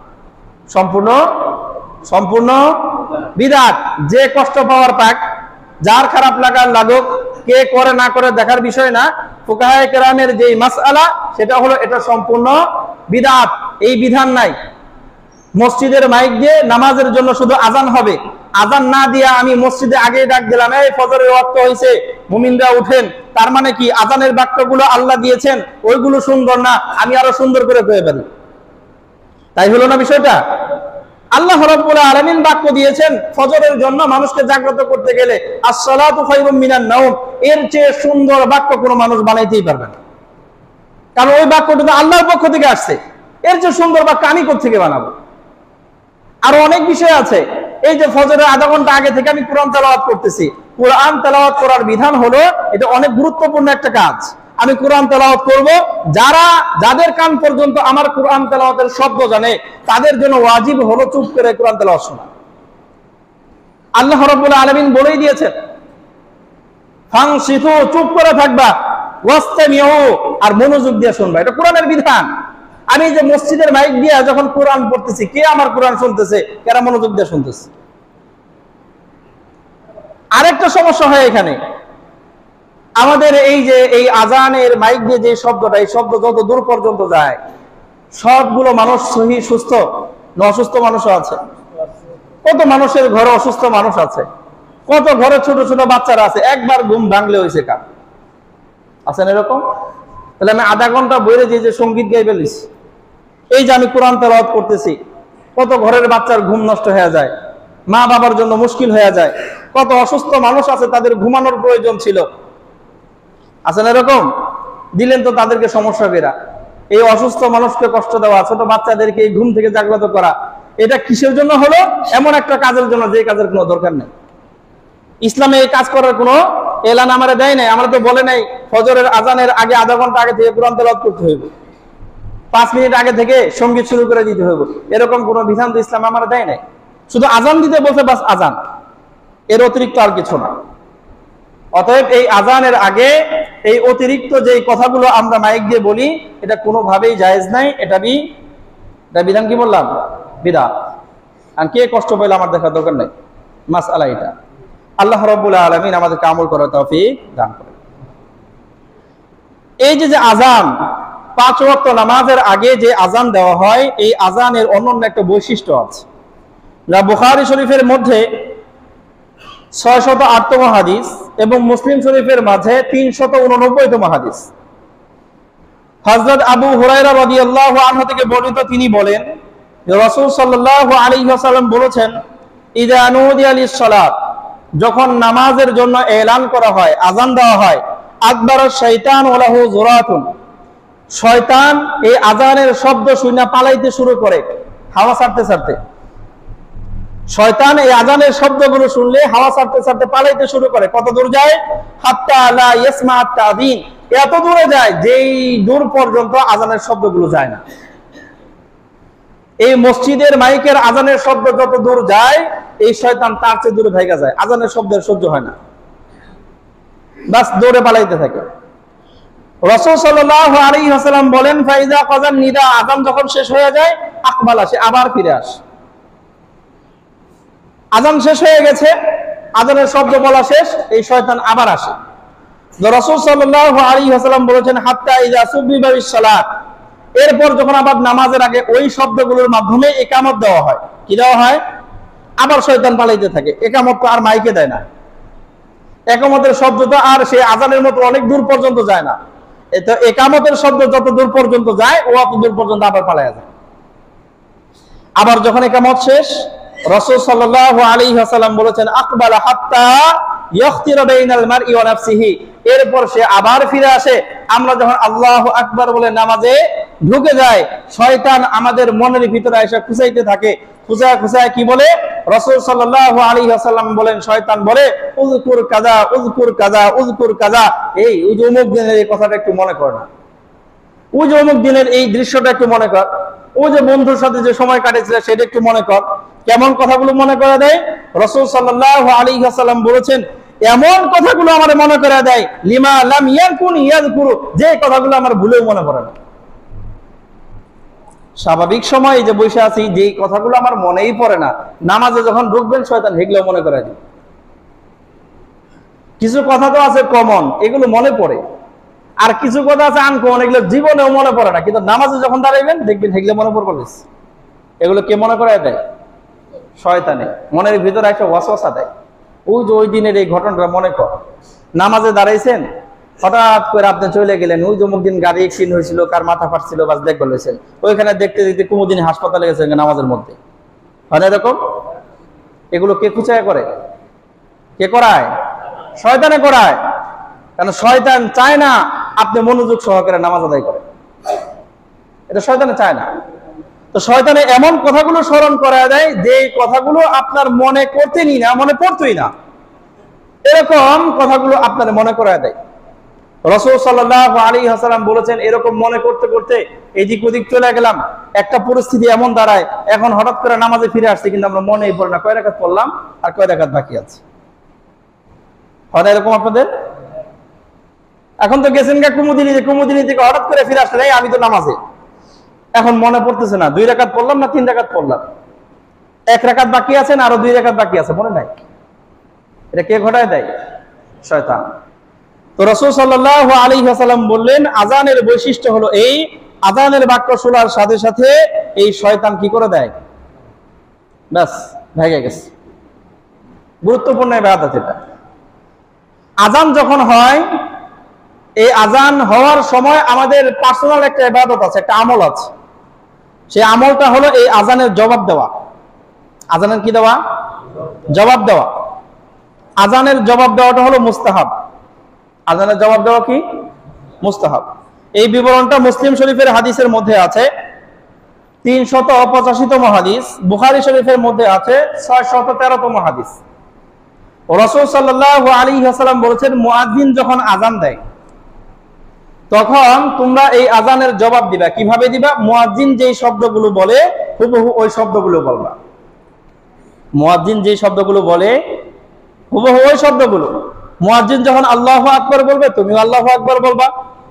সম্পূর্ণ বিদআত। যে কষ্ট পাওয়ার পাক, যার খারাপ লাগার লাগুক, কে করে না করে দেখার বিষয় না। ফুকাহায়ে কেরামের যে মাসআলা সেটা হলো এটা সম্পূর্ণ বিদআত, এই বিধান নাই। মসজিদের মাইক দিয়ে নামাজের জন্য শুধু আযান হবে, আযান না দিয়া আমি মসজিদে আগে ডাক দিলাম, এই ফজরের ওয়াক্ত হয়েছে মুমিনরা উঠেন, তার মানে কি আযানের বাক্যগুলো আল্লাহ দিয়েছেন ওইগুলো সুন্দর না, আমি আরো সুন্দর করে কয়ে ফেলি, তাই হলো না বিষয়টা? আল্লাহ রাব্বুল আলামিন বাক্য দিয়েছেন ফজরের জন্য মানুষকে জাগ্রত করতে গেলে, আস-সালাতু খায়রুম মিনান নাওম, এর চেয়ে সুন্দর বাক্য কোনো মানুষ বানাইতেই পারবে না, কারণ ওই বাক্যটা তো আল্লাহর পক্ষ থেকে আসছে। এর চেয়ে সুন্দর বাক্য আমি কোথা থেকে বানাবো? আরো অনেক বিষয় আছে। এই যে ফজরের আধা ঘন্টা আগে থেকে আমি কোরআন তেলাওয়াত করতেছি, কোরআন তেলাওয়াত করার বিধান হলো এটা অনেক গুরুত্বপূর্ণ একটা কাজ। আমি কোরআন তেলাওয়াত করব, যাদের কান পর্যন্ত আমার কোরআন তেলাওয়াতের শব্দ জানে তাদের জন্য ওয়াজিব হলো চুপ করে কোরআন তেলাওয়াত শোনা। আল্লাহ রাব্বুল আলামিন বলেই দিয়েছেন, ফাংসিতু, চুপ করে থাকবা, ওয়াসতামিউ, আর মনোযোগ দিয়ে শুনবা, এটা কোরআনের বিধান। আমি যে মসজিদের মাইক দিয়ে যখন কোরআন পড়তেছি, কে আমার কোরআন শুনতেছে, কারা মনোযোগ দিয়ে শুনতেছে? আরেকটা সমস্যা হয় এখানে, আমাদের এই যে এই আযানের মাইক দিয়ে যে শব্দটা, এই শব্দ যত দূর পর্যন্ত যায়, সবগুলো মানুষ সহি সুস্থ না অসুস্থ মানুষও আছে? কত মানুষের ঘরে অসুস্থ মানুষ আছে, কত ঘরে ছোট ছোট বাচ্চারা আছে, একবার ঘুম ভাঙলে হয়েছে কার? আছেন এরকম? তাহলে আমি আধা ঘন্টা বইরে যে সঙ্গীত গাই ফেলিস, এই যে আমি কোরআন তেলাওয়াত করতেছি, কত ঘরের বাচ্চার ঘুম নষ্ট হয়ে যায়, মা বাবার জন্য মুশকিল হয়ে যায়, কত অসুস্থ মানুষ আছে তাদের ঘুমানোর প্রয়োজন ছিল। আছেন এরকম? দিলেন তো তাদেরকে সমস্যা বেরা। এই অসুস্থ মানুষকে কষ্ট দেওয়া, ছোট বাচ্চাদেরকে এই ঘুম থেকে জাগ্রত করা, এটা কিসের জন্য হলো? এমন একটা কাজের জন্য যে কাজের কোনো দরকার নেই। ইসলামে এই কাজ করার কোনো এলান আমরা দেয় নাই। আমরা তো বলে নাই ফজরের আজানের আগে আধা ঘন্টা আগে থেকে কোরআন তেলাওয়াত করতে হইবে, 5 মিনিট আগে থেকে সঙ্গীত শুরু করে দিতে হইব, এরকম কোনো বিধান তো ইসলাম আমরা দেয় নাই। শুধু আজান দিতে বলছে, বাস আজান, এর অতিরিক্ত আর কিছু না। অতএব এই আজানের আগে এই অতিরিক্ত যে কথাগুলো আমরা মাইক দিয়ে বলি, এটা কোনোভাবেই জায়েজ নাই। এটা বিধান কি বললাম? বিদআত। আর কে কষ্ট পাইলে আমার দেখার দরকার নাই, মাসআলা এটা। আল্লাহ রাব্বুল আলামিন আমাদেরকে আমল করার তৌফিক দান করেন। এই যে আজান, 5 ওয়াক্ত নামাজের আগে যে আজান দেওয়া হয়, এই আজানের অনন্য একটা বৈশিষ্ট্য আছে, যা বুখারী শরীফের মধ্যে 608তম হাদিস এবং মুসলিম শরীফের মাঝে 389তম হাদিস। হযরত আবু হুরায়রা রাদিয়াল্লাহু আনহু থেকে বর্ণিত, তিনি বলেন যে রাসূল সাল্লাল্লাহু আলাইহি ওয়াসাল্লাম বলেছেন, ইযা নুদিয়া লিস-সালাত, যখন নামাজের জন্য এলান করা হয়, আজান দেওয়া হয়, আকবারাশ শাইতান ওয়া লাহু যুরাতুন, শয়তান এই আজানের শব্দ শুনে পালাইতে শুরু করে, হাওয়া ছাড়তে ছাড়তে। শয়তান এই আজানের শব্দগুলো শুনলে হাওয়া ছাড়তে ছাড়তে পালাইতে শুরু করে। কত দূর যায়? হাত্তা লা ইয়াসমা আত-তাযীন, এত দূরে যায় যেই দূর পর্যন্ত আজানের শব্দগুলো যায় না। এই মসজিদের মাইকের আজানের শব্দ যত দূর যায়, এই শয়তান তার চেয়ে দূরে ভাইগা যায়, আজানের শব্দের সহ্য হয় না, বাস দৌড়ে পালাইতে থাকে। রাসূল সাল্লাল্লাহু আলাইহি ওয়াসাল্লাম বলেন, ফাইজা কাযান নিদা, আজান যখন শেষ হয়ে যায়, আকবালা, সে আবার ফিরে আসে। আজান শেষ হয়ে গেছে, আজানের শব্দ বলা শেষ, এই শয়তান আবার আসে। রাসূল সাল্লাল্লাহু আলাইহি ওয়াসাল্লাম বলেছেন, হাত্তা ইযা সুবিবা বিস-সালাত, এরপর যখন আবার নামাজের আগে ওই শব্দগুলোর মাধ্যমে ইকামত দেওয়া হয়, কি দেওয়া হয়? আবার শয়তান পালাইতে থাকে। ইকামত তো আর মাইকে দেয় না, ইকামতের শব্দ তো আর সে আজানের মতো অনেক দূর পর্যন্ত যায় না। এতো ইকামতের শব্দ যত দূর পর্যন্ত যায়, ও অত দূর পর্যন্ত আবার পালায়া যায়। আবার যখন ইকামত শেষ, রাসূল সাল্লাল্লাহু আলাইহি ওয়াসাল্লাম বলেছেন, আকবালা হাত্তা ইয়াখতিরা বাইনাল মারই ওয়া নাফসিহি, এরপর সে আবার ফিরে আসে। আমরা যখন আল্লাহু আকবার বলে নামাজে ঢুকে যাই, শয়তান আমাদের মনের ভিতরে এসে খুঁচাইতে থাকে। খুঁচায় খুঁচায় কি বলে? রাসূল সাল্লাল্লাহু আলাইহি ওয়াসাল্লাম বলেন, শয়তান বলে, উযকুর কাযা উযকুর কাযা উযকুর কাযা, এই ওই যে অমুক দিনের এই কথাটা একটু মনে কর না, ওই যে অমুক দিনের এই দৃশ্যটা একটু মনে কর, ওই যে বন্ধুর সাথে যে সময় কাটেছিল সেটা একটু মনে কর। কেমন কথাগুলো মনে করে দেয়? রাসূল সাল্লাল্লাহু আলাইহি ওয়াসাল্লাম বলেছেন, এমন কথাগুলো আমার মনে করে দেয়, লিমা লাম ইয়াকুন ইয়াযকুরু, যে কথাগুলো আমার ভুলেও মনে পড়ে না। স্বাভাবিক সময় যে বসে আছি, যে কথাগুলো আমার মনেই পড়ে না, নামাজে যখন ঢুকবেন শয়তান হেগলেও মনে করে দিবে। কিছু কথা তো আছে কমন, এগুলো মনে পড়ে, আর কিছু কথা আছে আনকমন, এগুলো জীবনেও মনে পড়ে না, কিন্তু নামাজে যখন দাঁড়াইবেন দেখবেন হেগলে মনে পড়বে। এগুলো কে মনে করে দেয়? শয়তানে মনের ভিতরে একটা ওয়াসওয়াসা দেয়, ওই যে ওই দিনের এই ঘটনাটা মনে কর। নামাজে দাঁড়াইছেন, হঠাৎ করে আপনি চলে গেলেন, ওই যে অমুক দিন গাড়ি অ্যাক্সিডেন্ট হয়েছিল, কার মাথা ফাটছিল, বাস দেখ বলেছেন, ওইখানে দেখতে দেখতে কুমুদিন হাসপাতালে গেছেন নামাজের মধ্যে। হয় না এরকম? এগুলো কে খুঁচায় করে? কে করায়? শয়তানে করায়। কারণ শয়তান চায় না আপনি মনোযোগ সহকারে নামাজ আদায় করেন, এটা শয়তানে চায় না। তো শয়তানে এমন কথাগুলো স্মরণ করা দেয় যে কথাগুলো আপনার মনে করতেনই না, মনে পড়তই না, এরকম কথাগুলো আপনার মনে করা দেয়। রাসূল সাল্লাল্লাহু আলাইহি ওয়াসাল্লাম বলেছেন, এরকম মনে করতে করতে এদিক ওদিক চলে গেলাম, একটা পরিস্থিতি এমন দাঁড়ায়, এখন হঠাৎ করে নামাজে ফিরে আসছে, কিন্তু আমরা মনেই পড়ে না কয় রাকাত পড়লাম আর কয় রাকাত বাকি আছে। হয় না এরকম আপনাদের? এখন তো গেছেন গা কুমুদিনী, যে কুমুদিনী থেকে হঠাৎ করে ফিরে আসলেন, আমি তো নামাজে, এখন মনে পড়তেছে না 2 রাকাত পড়লাম না 3 রাকাত পড়লাম, 1 রাকাত বাকি আছে না আরো 2 রাকাত বাকি আছে, মনে নাই। এটা কে ঘটায় দেয়? শয়তান। তো রাসূল সাল্লাল্লাহু আলাইহি ওয়াসাল্লাম বললেন, আজানের বৈশিষ্ট্য হলো এই, আজানের বাক্য শোনার সাথে সাথে এই শয়তান কি করে দেয়, ব্যাস ভেঙে গেছে। গুরুত্বপূর্ণ ইবাদত এটা। আজান যখন হয়, এই আজান হওয়ার সময় আমাদের পার্সোনাল একটা ইবাদত আছে, একটা আমল আছে। সেই আমলটা হলো এই আজানের জবাব দেওয়া। আজানের কি দেওয়া? জবাব দেওয়া। আজানের জবাব দেওয়াটা হলো মুস্তাহাব। আজানের জবাব দেওয়া কি? মুস্তাহাব। এই বিবরণটা মুসলিম শরীফের হাদিসের মধ্যে আছে 385তম হাদিস, বুখারী শরীফের মধ্যে আছে 613তম হাদিস। রাসূল সাল্লাল্লাহু আলাইহি ওয়াসাল্লাম বলেছেন, মুয়াজ্জিন যখন আজান দেয় তখন তোমরা এই আজানের জবাব দিবা। কিভাবে দিবা? মুয়াজ্জিন যেই শব্দগুলো বলে হুবহু ওই শব্দগুলো বলবা। মুয়াজ্জিন যেই শব্দগুলো বলে হুবহু ওই শব্দগুলো। মুয়াজ্জিন যখন আল্লাহু আকবার বলবে, তুমিও আল্লাহু আকবার বলবা।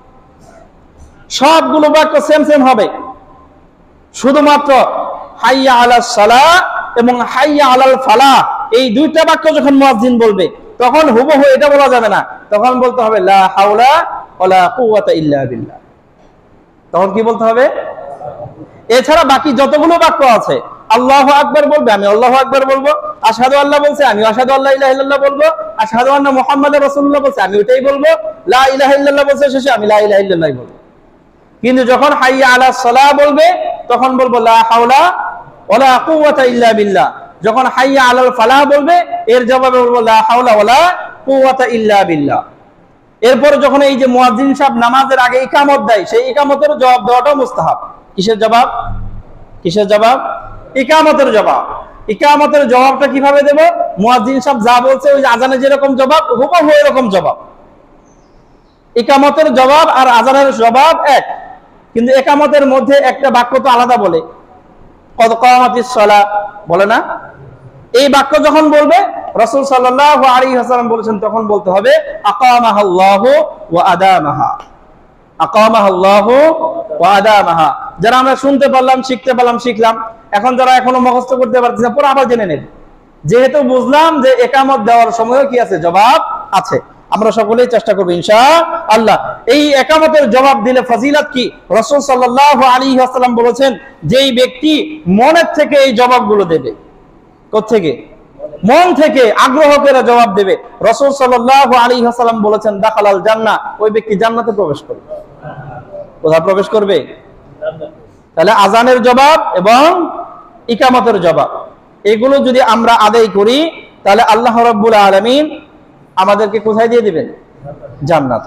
সবগুলো বাক্য সেম সেম হবে, শুধুমাত্র হাইয়া আলাস সালাহ এবং হাইয়া আলাল ফালাহ এই দুইটা বাক্য যখন মুয়াজ্জিন বলবে তখন হুবহু এটা বলা যাবে না, তখন বলতে হবে লা হাওলা ওয়ালা কুওয়াতা ইল্লা বিল্লাহ। তখন কি বলতে হবে? এছাড়া বাকি যতগুলো বাক্য আছে, আল্লাহু আকবার বলবে, আমি আল্লাহু আকবার বলবো। আশহাদু আল্লাহ বলছে, আমি আশহাদু আল্লা ইলাহা ইল্লাল্লাহ বলবো। আশহাদু আন্না মুহাম্মাদুর রাসূলুল্লাহ বলছে, আমি ওইটাই বলবো। লা ইলাহা ইল্লাল্লাহ বলছে শেষে, আমি লা ইলাহা ইল্লাল্লাহ বলবো। কিন্তু যখন হাইয়া আলাস সালাহ বলবে তখন বলবো লা হাওলা ওয়ালা কুওয়াতা ইল্লা বিল্লাহ। যখন হাইয়া আলাল ফালাহ বলবে এর জবাবে বলবো লা হাওলা ওয়ালা কুওয়াতা ইল্লা বিল্লাহ। এরপর যখন এই যে মুয়াজ্জিন সাহেব নামাজের আগে ইকামত দেয়, সেই ইকামতের জবাব দেওয়াটাও মুস্তাহাব। কিসের জবাব? কিসের জবাব? ইকামতের জবাব। ইকামতের জবাবটা কিভাবে দেব? মুয়াজ্জিন সাহেব যা বলছে ওই আজানে যেরকম জবাব হুবহু এরকম জবাব। ইকামতের জবাব আর আজানের জবাব এক, কিন্তু ইকামতের মধ্যে একটা বাক্য তো আলাদা বলে, কদ কামাতিস সালাহ বলে না? এই বাক্য যখন বলবে রাসূল সাল্লাল্লাহু আলাইহি ওয়াসাল্লাম বলেছেন তখন বলতে হবে আকামাহাল্লাহু ওয়া আদামাহা। আকামাহাল্লাহু ওয়া আদামাহা। যারা আমরা শুনতে পারলাম, শিখতে পারলাম, শিখলাম, এখন যারা এখনো মুখস্থ করতে পারছে না পুরো আবার জেনে নেব, যেহেতু বুঝলাম যে ইকামত দেওয়ার সময়ও কি আছে, জবাব আছে। আমরা সকলেই চেষ্টা করব ইনশাআল্লাহ। এই ইকামতের জবাব দিলে ফজিলত কি? রাসূল সাল্লাল্লাহু আলাইহি ওয়াসাল্লাম বলেছেন, যেই ব্যক্তি মনের থেকে এই জবাবগুলো দেবে, কোত্থেকে? মন থেকে আগ্রহ করে জবাব দেবে, রাসূল সাল্লাল্লাহু আলাইহি ওয়াসাল্লাম বলেছেন দাখালাল জান্নাহ, ওই ব্যক্তি জান্নাতে প্রবেশ করবে। কোথায় প্রবেশ করবে? তাহলে আজানের জবাব এবং ইকামতের জবাব এগুলো যদি আমরা আদায় করি তাহলে আল্লাহ রাব্বুল আলামিন আমাদেরকে কোথায় দিয়ে দিবেন? জান্নাতে।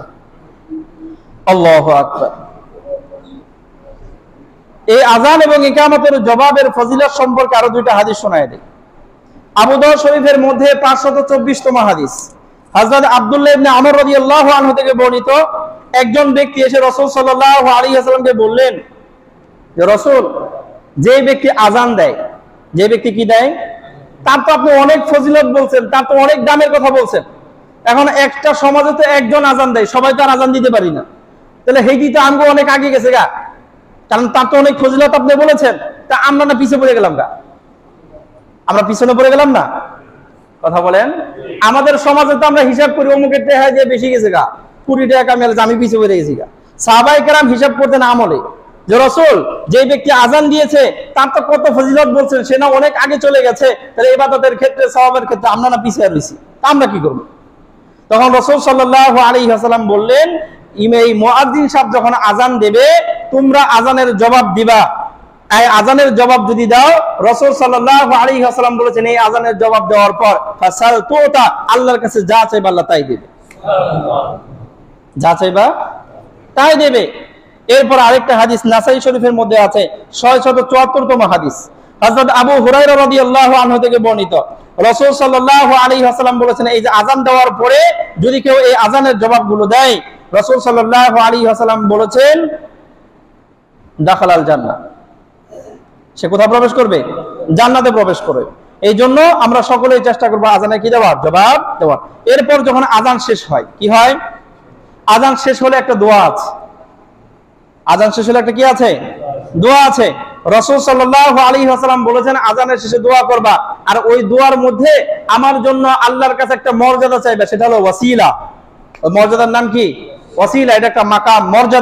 আল্লাহু আকবার। এই আজান এবং ইকামতের জবাবের ফজিলত সম্পর্কে আরো দুইটা হাদিস শোনায় দেই। আবু দাউদ শরীফের মধ্যে 524তম হাদিস, হযরত আব্দুল্লাহ ইবনে আমর রাদিয়াল্লাহু আনহু থেকে বর্ণিত, একজন ব্যক্তি এসে রাসূল সাল্লাল্লাহু আলাইহি ওয়াসাল্লামকে বললেন যে রাসূল, যে ব্যক্তি আজান দেয়, যে ব্যক্তি কি দেয়, তার তো আপনি অনেক ফজিলত বলছেন, তার তো অনেক দামের কথা বলছেন। এখন একটা সমাজে তো একজন আজান দেয়, সবাই তো আর আজান দিতে পারি না, তাহলে হেইটি তো আমগো অনেক আগে গেছে গা, কারণ তার তো অনেক ফজিলত আপনি বলেছেন, তা আমরা না পিছিয়ে পড়ে গেলাম গা? আমরা পিছনে পড়ে গেলাম না? কথা বলেন। আমাদের সমাজে তো আমরা হিসাব করি অমুকের টাকা দিয়ে বেশি গেছে গা, 20 টাকা কামিয়েছে, আমি পিছিয়ে পড়ে গেছি গা। সাহাবায়ে কেরাম হিসাব করতেন আমলে যে রাসূল, যে ব্যক্তি আজান দিয়েছে তার তো কত ফজিলত বলছেন, সে না অনেক আগে চলে গেছে, তাহলে ইবাদতের ক্ষেত্রে, সওয়াবের ক্ষেত্রে আমরা না পিছিয়ে রইছি, তা আমরা কি করব? তখন রাসূল সাল্লাল্লাহু আলাইহি ওয়াসাল্লাম বললেন, এই মুয়াজ্জিন সাহেব যখন আজান দেবে তোমরা আজানের জবাব দিবা। এই আজানের জবাব যদি দাও, রাসূল সাল্লাল্লাহু আলাইহি ওয়াসাল্লাম বলেছেন এই আজানের জবাব দেওয়ার পর ফাসাল তুতা, আল্লাহর কাছে যা চাইবা আল্লাহ তাই দেবে। সুবহানাল্লাহ। যা চাইবা তাই দেবে। এরপর আরেকটা হাদিস নাসাই শরীফের মধ্যে আছে 674তম হাদিস, হযরত আবু হুরায়রা রাদিয়াল্লাহু আনহু থেকে বর্ণিত, রাসূল সাল্লাল্লাহু আলাইহি ওয়াসাল্লাম বলেছেন এই যে আজান দেওয়ার পরে যদি কেউ এই আজানের জবাবগুলো দেয়, রাসূল সাল্লাল্লাহু আলাইহি ওয়াসাল্লাম বলেছেন দাখালাল জান্নাহ, সে কোথায় প্রবেশ করবে? জান্নাতে প্রবেশ করবে। এই জন্য আমরা সকলেই চেষ্টা করবো আজানে কি দেওয়ার, জবাব দেওয়ার। এরপর যখন আজান শেষ হয় কি হয়? আজান শেষ হলে একটা দোয়া আছে। আজান শেষ হলে একটা কি আছে? দোয়া আছে। রাসূল সাল্লাল্লাহু আলাইহি ওয়াসাল্লাম বলেছেন আজানের শেষে দোয়া করবা, আর ওই দোয়ার মধ্যে আমার জন্য আল্লাহর কাছে একটা মর্যাদা চাইবে, সেটা হলো ওয়াসিলা। ওই মর্যাদার নাম কি? ওয়াসিলা। এটা একটা মাকাম, মর্যাদা।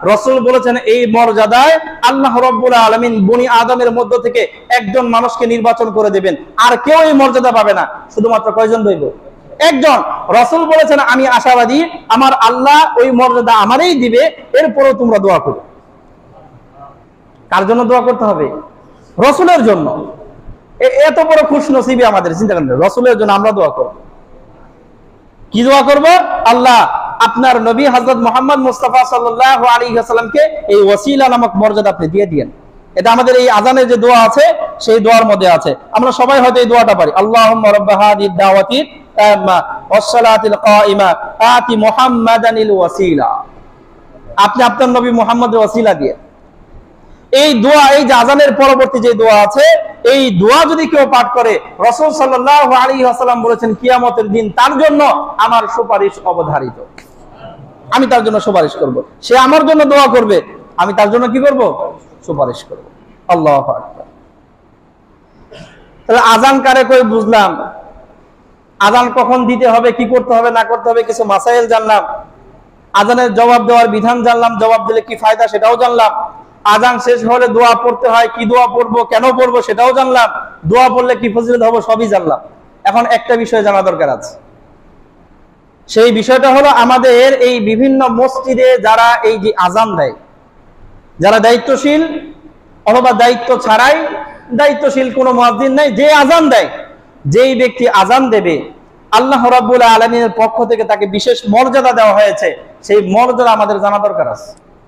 রাসূল বলেছেন এই মর্যাদায় আল্লাহ রাব্বুল আলামিন বনি আদমের মধ্য থেকে একজন মানুষকে নির্বাচন করে দেবেন, আর কেউ এই মর্যাদা পাবে না। শুধুমাত্র কয়জন হইব? একজন। রাসূল বলেছেন আমি আশাবাদী আমার আল্লাহ ওই মর্যাদা আমারই দিবে, এরপরও তোমরা দোয়া করো। কার জন্য দোয়া করতে হবে? রাসূলের জন্য। এত বড় খুশনসিবি আমাদের, চিন্তা করেন। রাসূলের জন্য আমরা দোয়া করব। কি দোয়া করব? আল্লাহ আপনার নবী হযরত মুহাম্মদ মুস্তাফা সাল্লাল্লাহু আলাইহি ওয়াসাল্লামকে এই ওসিলা নামক মর্যাদা আপনি দিয়ে দিয়েন। এটা আমাদের এই আযানের যে দোয়া আছে সেই দোয়ার মধ্যে আছে। আমরা সবাই হয়তো এই দোয়াটা পারি, আল্লাহুম্মা রাব্ব হাযিহি দাওয়াতি তাম্মা ওয়াস সালাতিল কাইমা আতি মুহাম্মাদানিল ওয়াসিলা। আপনি আপনার নবী মুহাম্মদের ওসিলা দিয়ে এই দোয়া, এই যে আযানের পরবর্তী যে দোয়া আছে এই দোয়া যদি কেউ পাঠ করে, রাসূল সাল্লাল্লাহু আলাইহি ওয়াসাল্লাম বলেছেন কিয়ামতের দিন তার জন্য আমার সুপারিশ অবধারিত। আমি তার জন্য সুপারিশ করব। সে আমার জন্য দোয়া করবে, আমি তার জন্য কি করব? সুপারিশ করব। আল্লাহু আকবার। তাহলে আযান কারে কই বুঝলাম, আযান কখন দিতে হবে, কি করতে হবে না করতে হবে কিছু মাসাইল জানলাম, আযানের জবাব দেওয়ার বিধান জানলাম, জবাব দিলে কি ফায়দা সেটাও জানলাম, আযান শেষ হলে দোয়া পড়তে হয়, কি দোয়া পড়বো, কেন পড়বো সেটাও জানলাম, দোয়া পড়লে কি ফজিলত হবে সবই জানলাম। এখন একটা বিষয় জানা দরকার আছে, সেই বিষয়টা হলো আমাদের এই বিভিন্ন মসজিদে যারা এই যে আযান দেয়, যারা দায়িত্বশীল অথবা দায়িত্ব ছাড়াই, দায়িত্বশীল কোনো মুয়াজ্জিন নাই, যে আযান দেয়, যেই ব্যক্তি আযান দেবে আল্লাহ রাব্বুল আলামিনের পক্ষ থেকে তাকে বিশেষ মর্যাদা দেওয়া হয়েছে, সেই মর্যাদা আমাদের জানা দরকার আছে।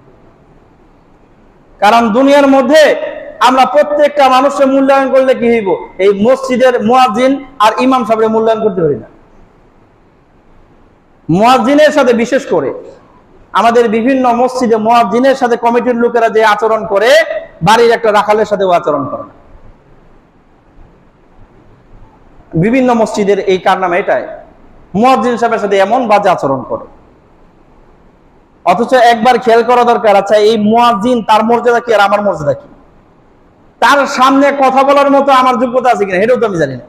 কারণ দুনিয়ার মধ্যে আমরা প্রত্যেকটা মানুষের মূল্যায়ন করলে কি হইব, এই মসজিদের মুয়াজ্জিন আর ইমাম সাহেবের মূল্যায়ন করতে পারি না। মুয়াজ্জিনের সাথে বিশেষ করে আমাদের বিভিন্ন মসজিদে মুয়াজ্জিনের সাথে কমিটির লোকেরা যে আচরণ করে, বাড়ির একটা রাখালের সাথেও আচরণ করে না। বিভিন্ন মসজিদের এই কারনামা এটাই, মুয়াজ্জিন সাহেবের সাথে এমন বাজে আচরণ করে। অথচ একবার খেয়াল করা দরকার, আচ্ছা এই মুয়াজ্জিন তার মর্যাদা কি আর আমার মর্যাদা কি? তার সামনে কথা বলার মতো আমার যোগ্যতা আছে কিনা এটাও তো আমি জানি না।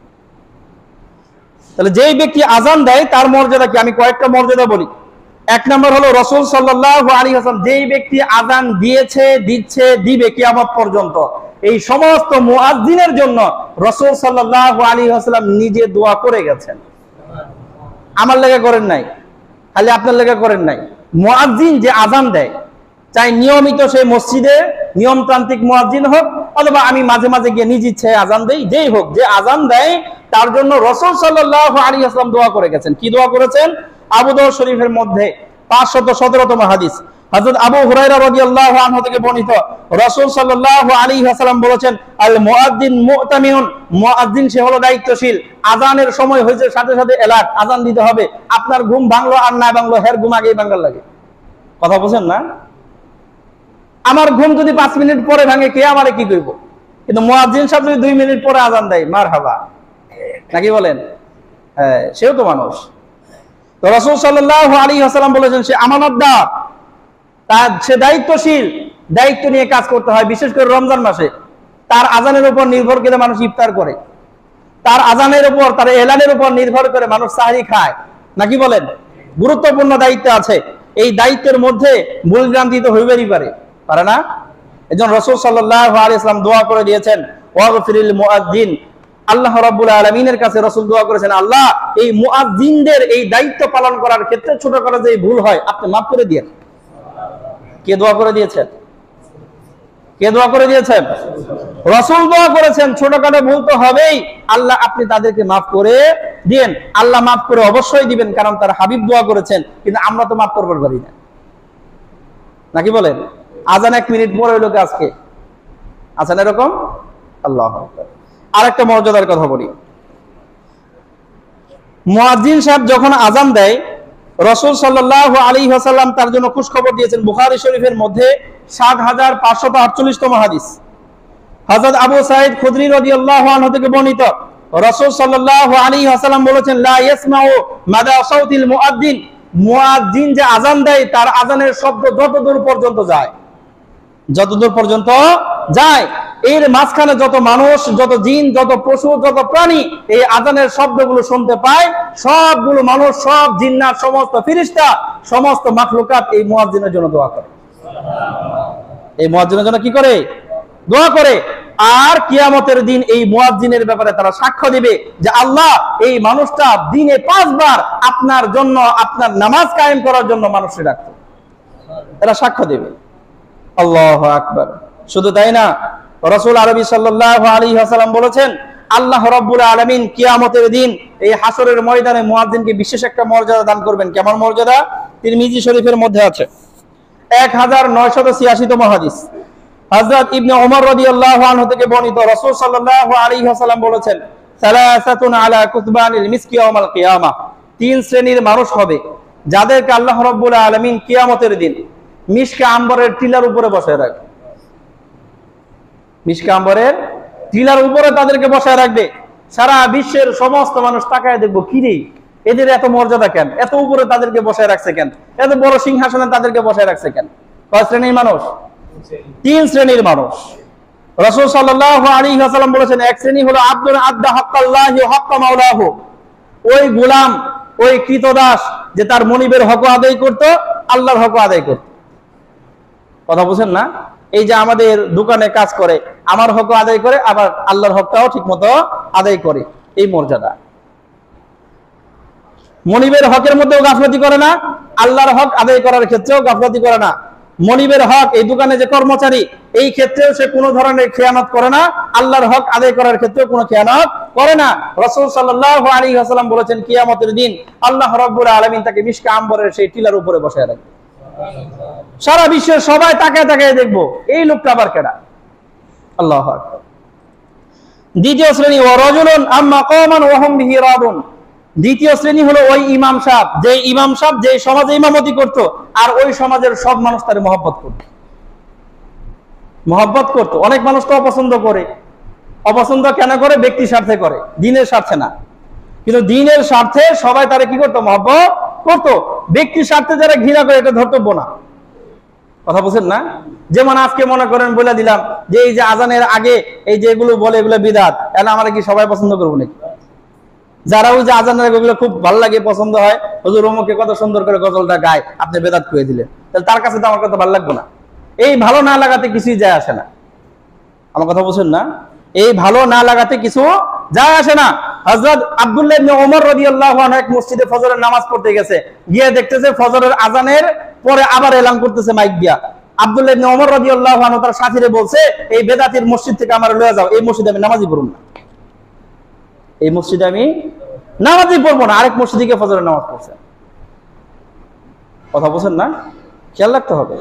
তাহলে যেই ব্যক্তি আযান দেয় তার মর্যাদা কি? আমি কয়েকটা মর্যাদা বলি। এক নম্বর হলো রাসূল সাল্লাল্লাহু আলাইহি ওয়াসাল্লাম যেই ব্যক্তি আযান দিয়েছে, দিচ্ছে, দিবে কিয়ামত পর্যন্ত, এই সমস্ত মুয়াজ্জিনের জন্য রাসূল সাল্লাল্লাহু আলাইহি ওয়াসাল্লাম নিজে দোয়া করে গেছেন। আমার লেগে করেন নাই, খালি আপনার লেগে করেন নাই। মুয়াজ্জিন যে আযান দেয়, চাই নিয়মিত সেই মসজিদে নিয়মতান্ত্রিক মুয়াজ্জিন হোক অথবা আমি মাঝে মাঝে গিয়ে নিজ ইচ্ছায় আযান দেই, যেই হোক, যে আযান দেয় তার জন্য রাসূল সাল্লাল্লাহু আলাইহি ওয়াসাল্লাম দোয়া করে গেছেন। কি দোয়া করেছেন? আবু দাউদ শরীফের মধ্যে 517তম হাদিস, হযরত আবু হুরায়রা রাদিয়াল্লাহু আনহু থেকে বর্ণিত, রাসূল সাল্লাল্লাহু আলাইহি ওয়াসাল্লাম বলেছেন আল মুয়াজ্জিন মুতামিউন, মুয়াজ্জিন সে হলো দায়িত্বশীল। আযানের সময় হয়েছে সাথে সাথে এলার্ট, আযান দিতে হবে। আপনার ঘুম ভাঙলো আর না ভাঙলো, হের ঘুম আগেই ভাঙার লাগে। কথা বুঝেন না? আমার ঘুম যদি 5 মিনিট পরে ভাঙে কে আমারে কি কইব? কিন্তু মুয়াজ্জিন সাহেব যদি 2 মিনিট পরে আযান দেয়, মারহাবা, নাকি বলেন? হ্যাঁ, সেও তো মানুষ। তো রাসূল সাল্লাল্লাহু আলাইহি ওয়াসাল্লাম বলেছেন সে আমানতদার, তার সে দায়িত্বশীল, দায়িত্ব নিয়ে কাজ করতে হয়। বিশেষ করে রমজান মাসে তার আযানের উপর নির্ভর করে মানুষ ইফতার করে, তার আযানের উপর, তার এলানের উপর নির্ভর করে মানুষ সাহরি খায়, নাকি বলেন? গুরুত্বপূর্ণ দায়িত্ব আছে। এই দায়িত্বের মধ্যে ভুলভ্রান্তি তো হইবেই পারে না? এজন্য রাসূল সাল্লাল্লাহু আলাইহি ওয়াসাল্লাম দোয়া করে দিয়েছেন ওয়াগফিরিল মুআজ্জিন। আল্লাহ রাব্বুল আলামিনের কাছে রাসূল দোয়া করেছেন, আল্লাহ এই মুআজ্জিনদের এই দায়িত্ব পালন করার ক্ষেত্রে ছোটখাটো যে ভুল হয় আপনি মাফ করে দিয়েন। কে দোয়া করে দিয়েছেন? কে দোয়া করে দিয়েছেন? রাসূল দোয়া করেছেন। ছোটখাটো ভুল তো হবেই, আল্লাহ আপনি তাদেরকে মাফ করে দিয়েন। আল্লাহ মাফ করে অবশ্যই দিবেন, কারণ তার হাবিব দোয়া করেছেন। কিন্তু আমরা তো মাফ করবার পারি না, নাকি বলেন? আযান 1 মিনিট পরে হইল আজকে, আছেন এরকম? আল্লাহু আকবার। আরেকটা মর্যাদার কথা বলি। মুয়াজ্জিন সাহেব যখন আযান দেয়, রাসূল সাল্লাল্লাহু আলাইহি ওয়াসাল্লাম তার জন্য খুশখবর দিয়েছেন। বুখারী শরীফের মধ্যে ৭০৫৪৮তম হাদিস, হযরত আবু সাঈদ খুদরি রাদিয়াল্লাহু আনহু থেকে বর্ণিত, রাসূল সাল্লাল্লাহু আলাইহি ওয়াসাল্লাম বলেছেন, লা ইয়াসমাউ মাদা সাউতিল মুআদ্দিন, মুয়াজ্জিন যে আযান দেয় তার আযানের শব্দ যতদূর পর্যন্ত যায়, যতদূর পর্যন্ত যায়, এর মাঝখানে যত মানুষ, যত জিন, যত পশু, যত প্রাণী এই আযানের শব্দগুলো শুনতে পায়, সবগুলো মানুষ, সব জিন্নাত, সমস্ত ফেরেশতা, সমস্ত মাখলুকাত এই মুয়াজ্জিনের জন্য দোয়া করে। এই মুয়াজ্জিনের জন্য কি করে? দোয়া করে। আর কিয়ামতের দিন এই মুয়াজ্জিনের ব্যাপারে তারা সাক্ষ্য দিবে যে আল্লাহ এই মানুষটা দিনে 5 বার আপনার জন্য, আপনার নামাজ কায়েম করার জন্য মানুষকে ডাকত। এরা সাক্ষ্য দেবে। আল্লাহু আকবার। শুধু তাই না, রাসূল আরবি সাল্লাল্লাহু আলাইহি ওয়াসাল্লাম বলেছেন আল্লাহ রাব্বুল আলামিন কিয়ামতের দিন এই হাসরের ময়দানে মুয়াজ্জিনকে বিশেষ একটা মর্যাদা দান করবেন। কেমন মর্যাদা? তিরমিজি শরীফের মধ্যে আছে 1986তম হাদিস। হযরত ইবনে ওমর রাদিয়াল্লাহু আনহু থেকে বর্ণিত, রাসূল সাল্লাল্লাহু আলাইহি ওয়াসাল্লাম বলেছেন সালাসাতুন আলা কুতবানিল মিসকি ইয়াউমাল কিয়ামা, 3 শ্রেণীর মানুষ হবে যাদেরকে আল্লাহ রাব্বুল আলামিন কিয়ামতের দিন মিশকে আম্বরের টিলার উপরে বসায় রাখবে। মিশকে আম্বরের টিলার উপরে তাদেরকে বসায় রাখবে। সারা বিশ্বের সমস্ত মানুষ তাকায় দেখবো, কি রে এদের এত মর্যাদা কেন, এত উপরে তাদেরকে বসায় রাখছে কেন, এত বড় সিংহাসনে তাদেরকে বসায় রাখছে কেন? কয় শ্রেণীর মানুষ? 3 শ্রেণীর মানুষ। রাসূল সাল্লাল্লাহু আলাইহি ওয়াসাল্লাম বলেছেন এক শ্রেণী হলো আব্দুল আদ্দা হাক্কাল্লাহি ওয়া হাক্কা মাওলাহু, ওই গোলাম, ওই কৃতদাস যে তার মনিবের হক আদায় করত, আল্লাহর হক আদায় করত। কথা বুঝেন না? এই যে আমাদের দোকানে কাজ করে, আমার হক আদায় করে, আবার আল্লাহর হকটাও ঠিকমতো আদায় করে, এই মর্যাদা। মনিবের হকের মধ্যেও গাফলতি করে না, আল্লাহর হক আদায় করার ক্ষেত্রেও গাফলতি করে না। মনিবের হক, এই দোকানে যে কর্মচারী, এই ক্ষেত্রেও সে কোনো ধরনের খেয়ানত করে না, আল্লাহর হক আদায় করার ক্ষেত্রেও কোনো খেয়ানত করে না। রাসূল সাল্লাল্লাহু আলাইহি ওয়াসাল্লাম বলেছেন কিয়ামতের দিন আল্লাহ রাব্বুল আলামিন তাকে মিশকে আম্বরের সেই টিলার উপরে বসায় রাখবে। সারা বিশ্বের সবাই তাকায় তাকায় দেখবো এই লোকটা আবার কেডা। আল্লাহু আকবার। দ্বিতীয় শ্রেণী ওয়ারাজুলুন আম্মা কওমান ওয়া হুম বিহি রাদুন, দ্বিতীয় শ্রেণী হলো ওই ইমাম সাহেব, যে সমাজে ইমামতি করত, আর ওই সমাজের সব মানুষ তার মহব্বত করত। অনেক মানুষ তো অপছন্দ করে। অপছন্দ কেন করে? ব্যক্তি স্বার্থে করে, দিনের স্বার্থে না। কিন্তু দিনের স্বার্থে সবাই তারা কি করতো? মহব্বত করতো। ব্যক্তি স্বার্থে যারা ঘৃণা করে এটা ধর্তব্য না। কথা বুঝেন না? যেমন আজকে মনে করেন বলে দিলাম যে এই যে আজানের আগে এই যে এগুলো বলে, এগুলো বিদআত, তাহলে আমরা কি সবাই পছন্দ করবো নাকি? যারা ওই যে আজানের আগে এগুলো খুব ভালো লাগে, পছন্দ হয়, হুজুর অমুকে কত সুন্দর করে গজলটা গায়, আপনি বেদাত করে দিলেন, তাহলে তার কাছে তো আমার কথা ভালো লাগবে না। এই ভালো না লাগাতে কিছুই যায় আসে না। আমার কথা বুঝেন না? এই ভালো না লাগাতে কিছু যায় আসে না। হযরত আব্দুল্লাহ ইবনে ওমর রাদিয়াল্লাহু আনহু এক মসজিদে ফজরের নামাজ পড়তে গেছে, গিয়ে দেখতেছে ফজরের আজানের পরে আবার এলান করতেছে মাইক দিয়া। আব্দুল্লাহ ইবনে ওমর রাদিয়াল্লাহু আনহু তার সাথীরে বলছে, এই বেদাতির মসজিদ থেকে আমার লয়ে যাও, এই মসজিদে আমি নামাজই পড়ব না, এই মসজিদে আমি নামাজই পড়বো না। আরেক মসজিদে গিয়ে ফজরের নামাজ পড়ছে। কথা বুঝেন না? খেয়াল রাখতে হবে।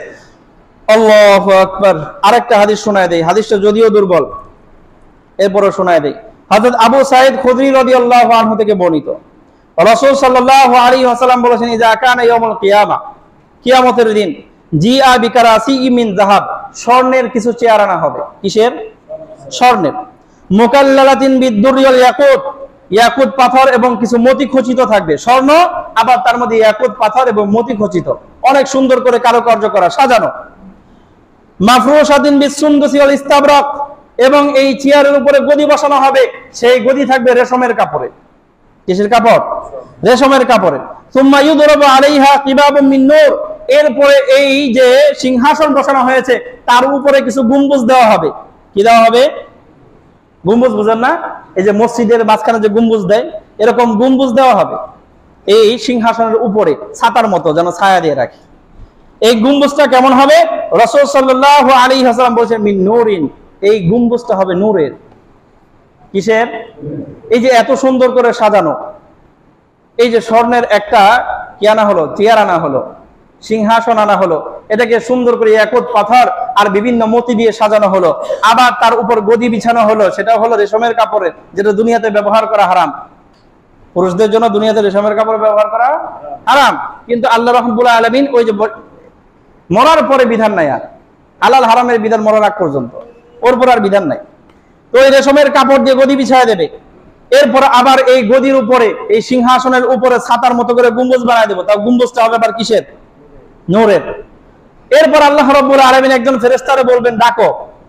আল্লাহু আকবার। আরেকটা হাদিস শোনায় দেই, হাদিসটা যদিও দুর্বল, এরপরে শোনায় দেই। হযরত আবু সাঈদ খুদরি রাদিয়াল্লাহু আনহু থেকে বর্ণিত, রাসূল সাল্লাল্লাহু আলাইহি ওয়াসাল্লাম বলেছেন ইযা কানা ইয়াউমুল কিয়ামা, কিয়ামতের দিন, জিআ বিকারাসি মিন যাহাব, স্বর্ণের কিছু চেয়ার আনা হবে। কিসের? স্বর্ণের। মুকাল্লালাতিন বিদ্দুরি ওয়াল ইয়াকুত, ইয়াকুত পাথর এবং কিছু মতি খচিত থাকবে। স্বর্ণ, আবার তার মধ্যে ইয়াকুত পাথর এবং মতি খচিত, অনেক সুন্দর করে কারুকার্য করা, সাজানো। মাফরুশাতিন বিসুনদুসি ওয়াল ইস্তাবরাক, এবং এই চেয়ারের উপরে গদি বসানো হবে, সেই গদি থাকবে রেশমের কাপড়ে। কিসের কাপড়? রেশমের কাপড়ে। সুম্মা ইউদরাবু আলাইহা কিবাবুম মিন নূর, এরপরে এই যে সিংহাসন বসানো হয়েছে তার উপরে কিছু গম্বুজ দেওয়া হবে। কি দেওয়া হবে? গম্বুজ, বুঝেন না? এই যে মসজিদের মাঝখানে যে গম্বুজ দেয়, এরকম গম্বুজ দেওয়া হবে এই সিংহাসনের উপরে, ছাতার মতো যেন ছায়া দিয়ে রাখে। এই গম্বুজটা কেমন হবে? রাসূল সাল্লাল্লাহু আলাইহি ওয়াসাল্লাম বলেছেন মিন নূরিন, এই গম্বুজটা হবে নূরের। কিসের? এই যে এত সুন্দর করে সাজানো, এই যে স্বর্ণের একটা কি আনা হলো? চেয়ার আনা হলো, সিংহাসন আনা হলো, এটাকে সুন্দর করে ইয়াকুত পাথর আর বিভিন্ন মতি দিয়ে সাজানো হলো, আবার তার উপর গদি বিছানো হলো, সেটা হলো রেশমের কাপড়ের, যেটা দুনিয়াতে ব্যবহার করা হারাম। পুরুষদের জন্য দুনিয়াতে রেশমের কাপড় ব্যবহার করা হারাম, কিন্তু আল্লাহ রাব্বুল আলামিন ওই যে মরার পরে বিধান নাই, আর হালাল হারামের বিধান মরার আগ পর্যন্ত, ওর পর আর বিধান নাই। তো এই রেশমের কাপড় দিয়ে গদি বিছায় দেবে, এরপর আবার এই গদির উপরে, এই সিংহাসনের উপরে ছাতার মতো করে গম্বুজ বানায় দেবো। তাও গম্বুজটা হবে আবার কিসের? নূরের। এরপর আল্লাহ রাব্বুল আলামিন একজন ফেরেশতারে বলবেন, ডাকো,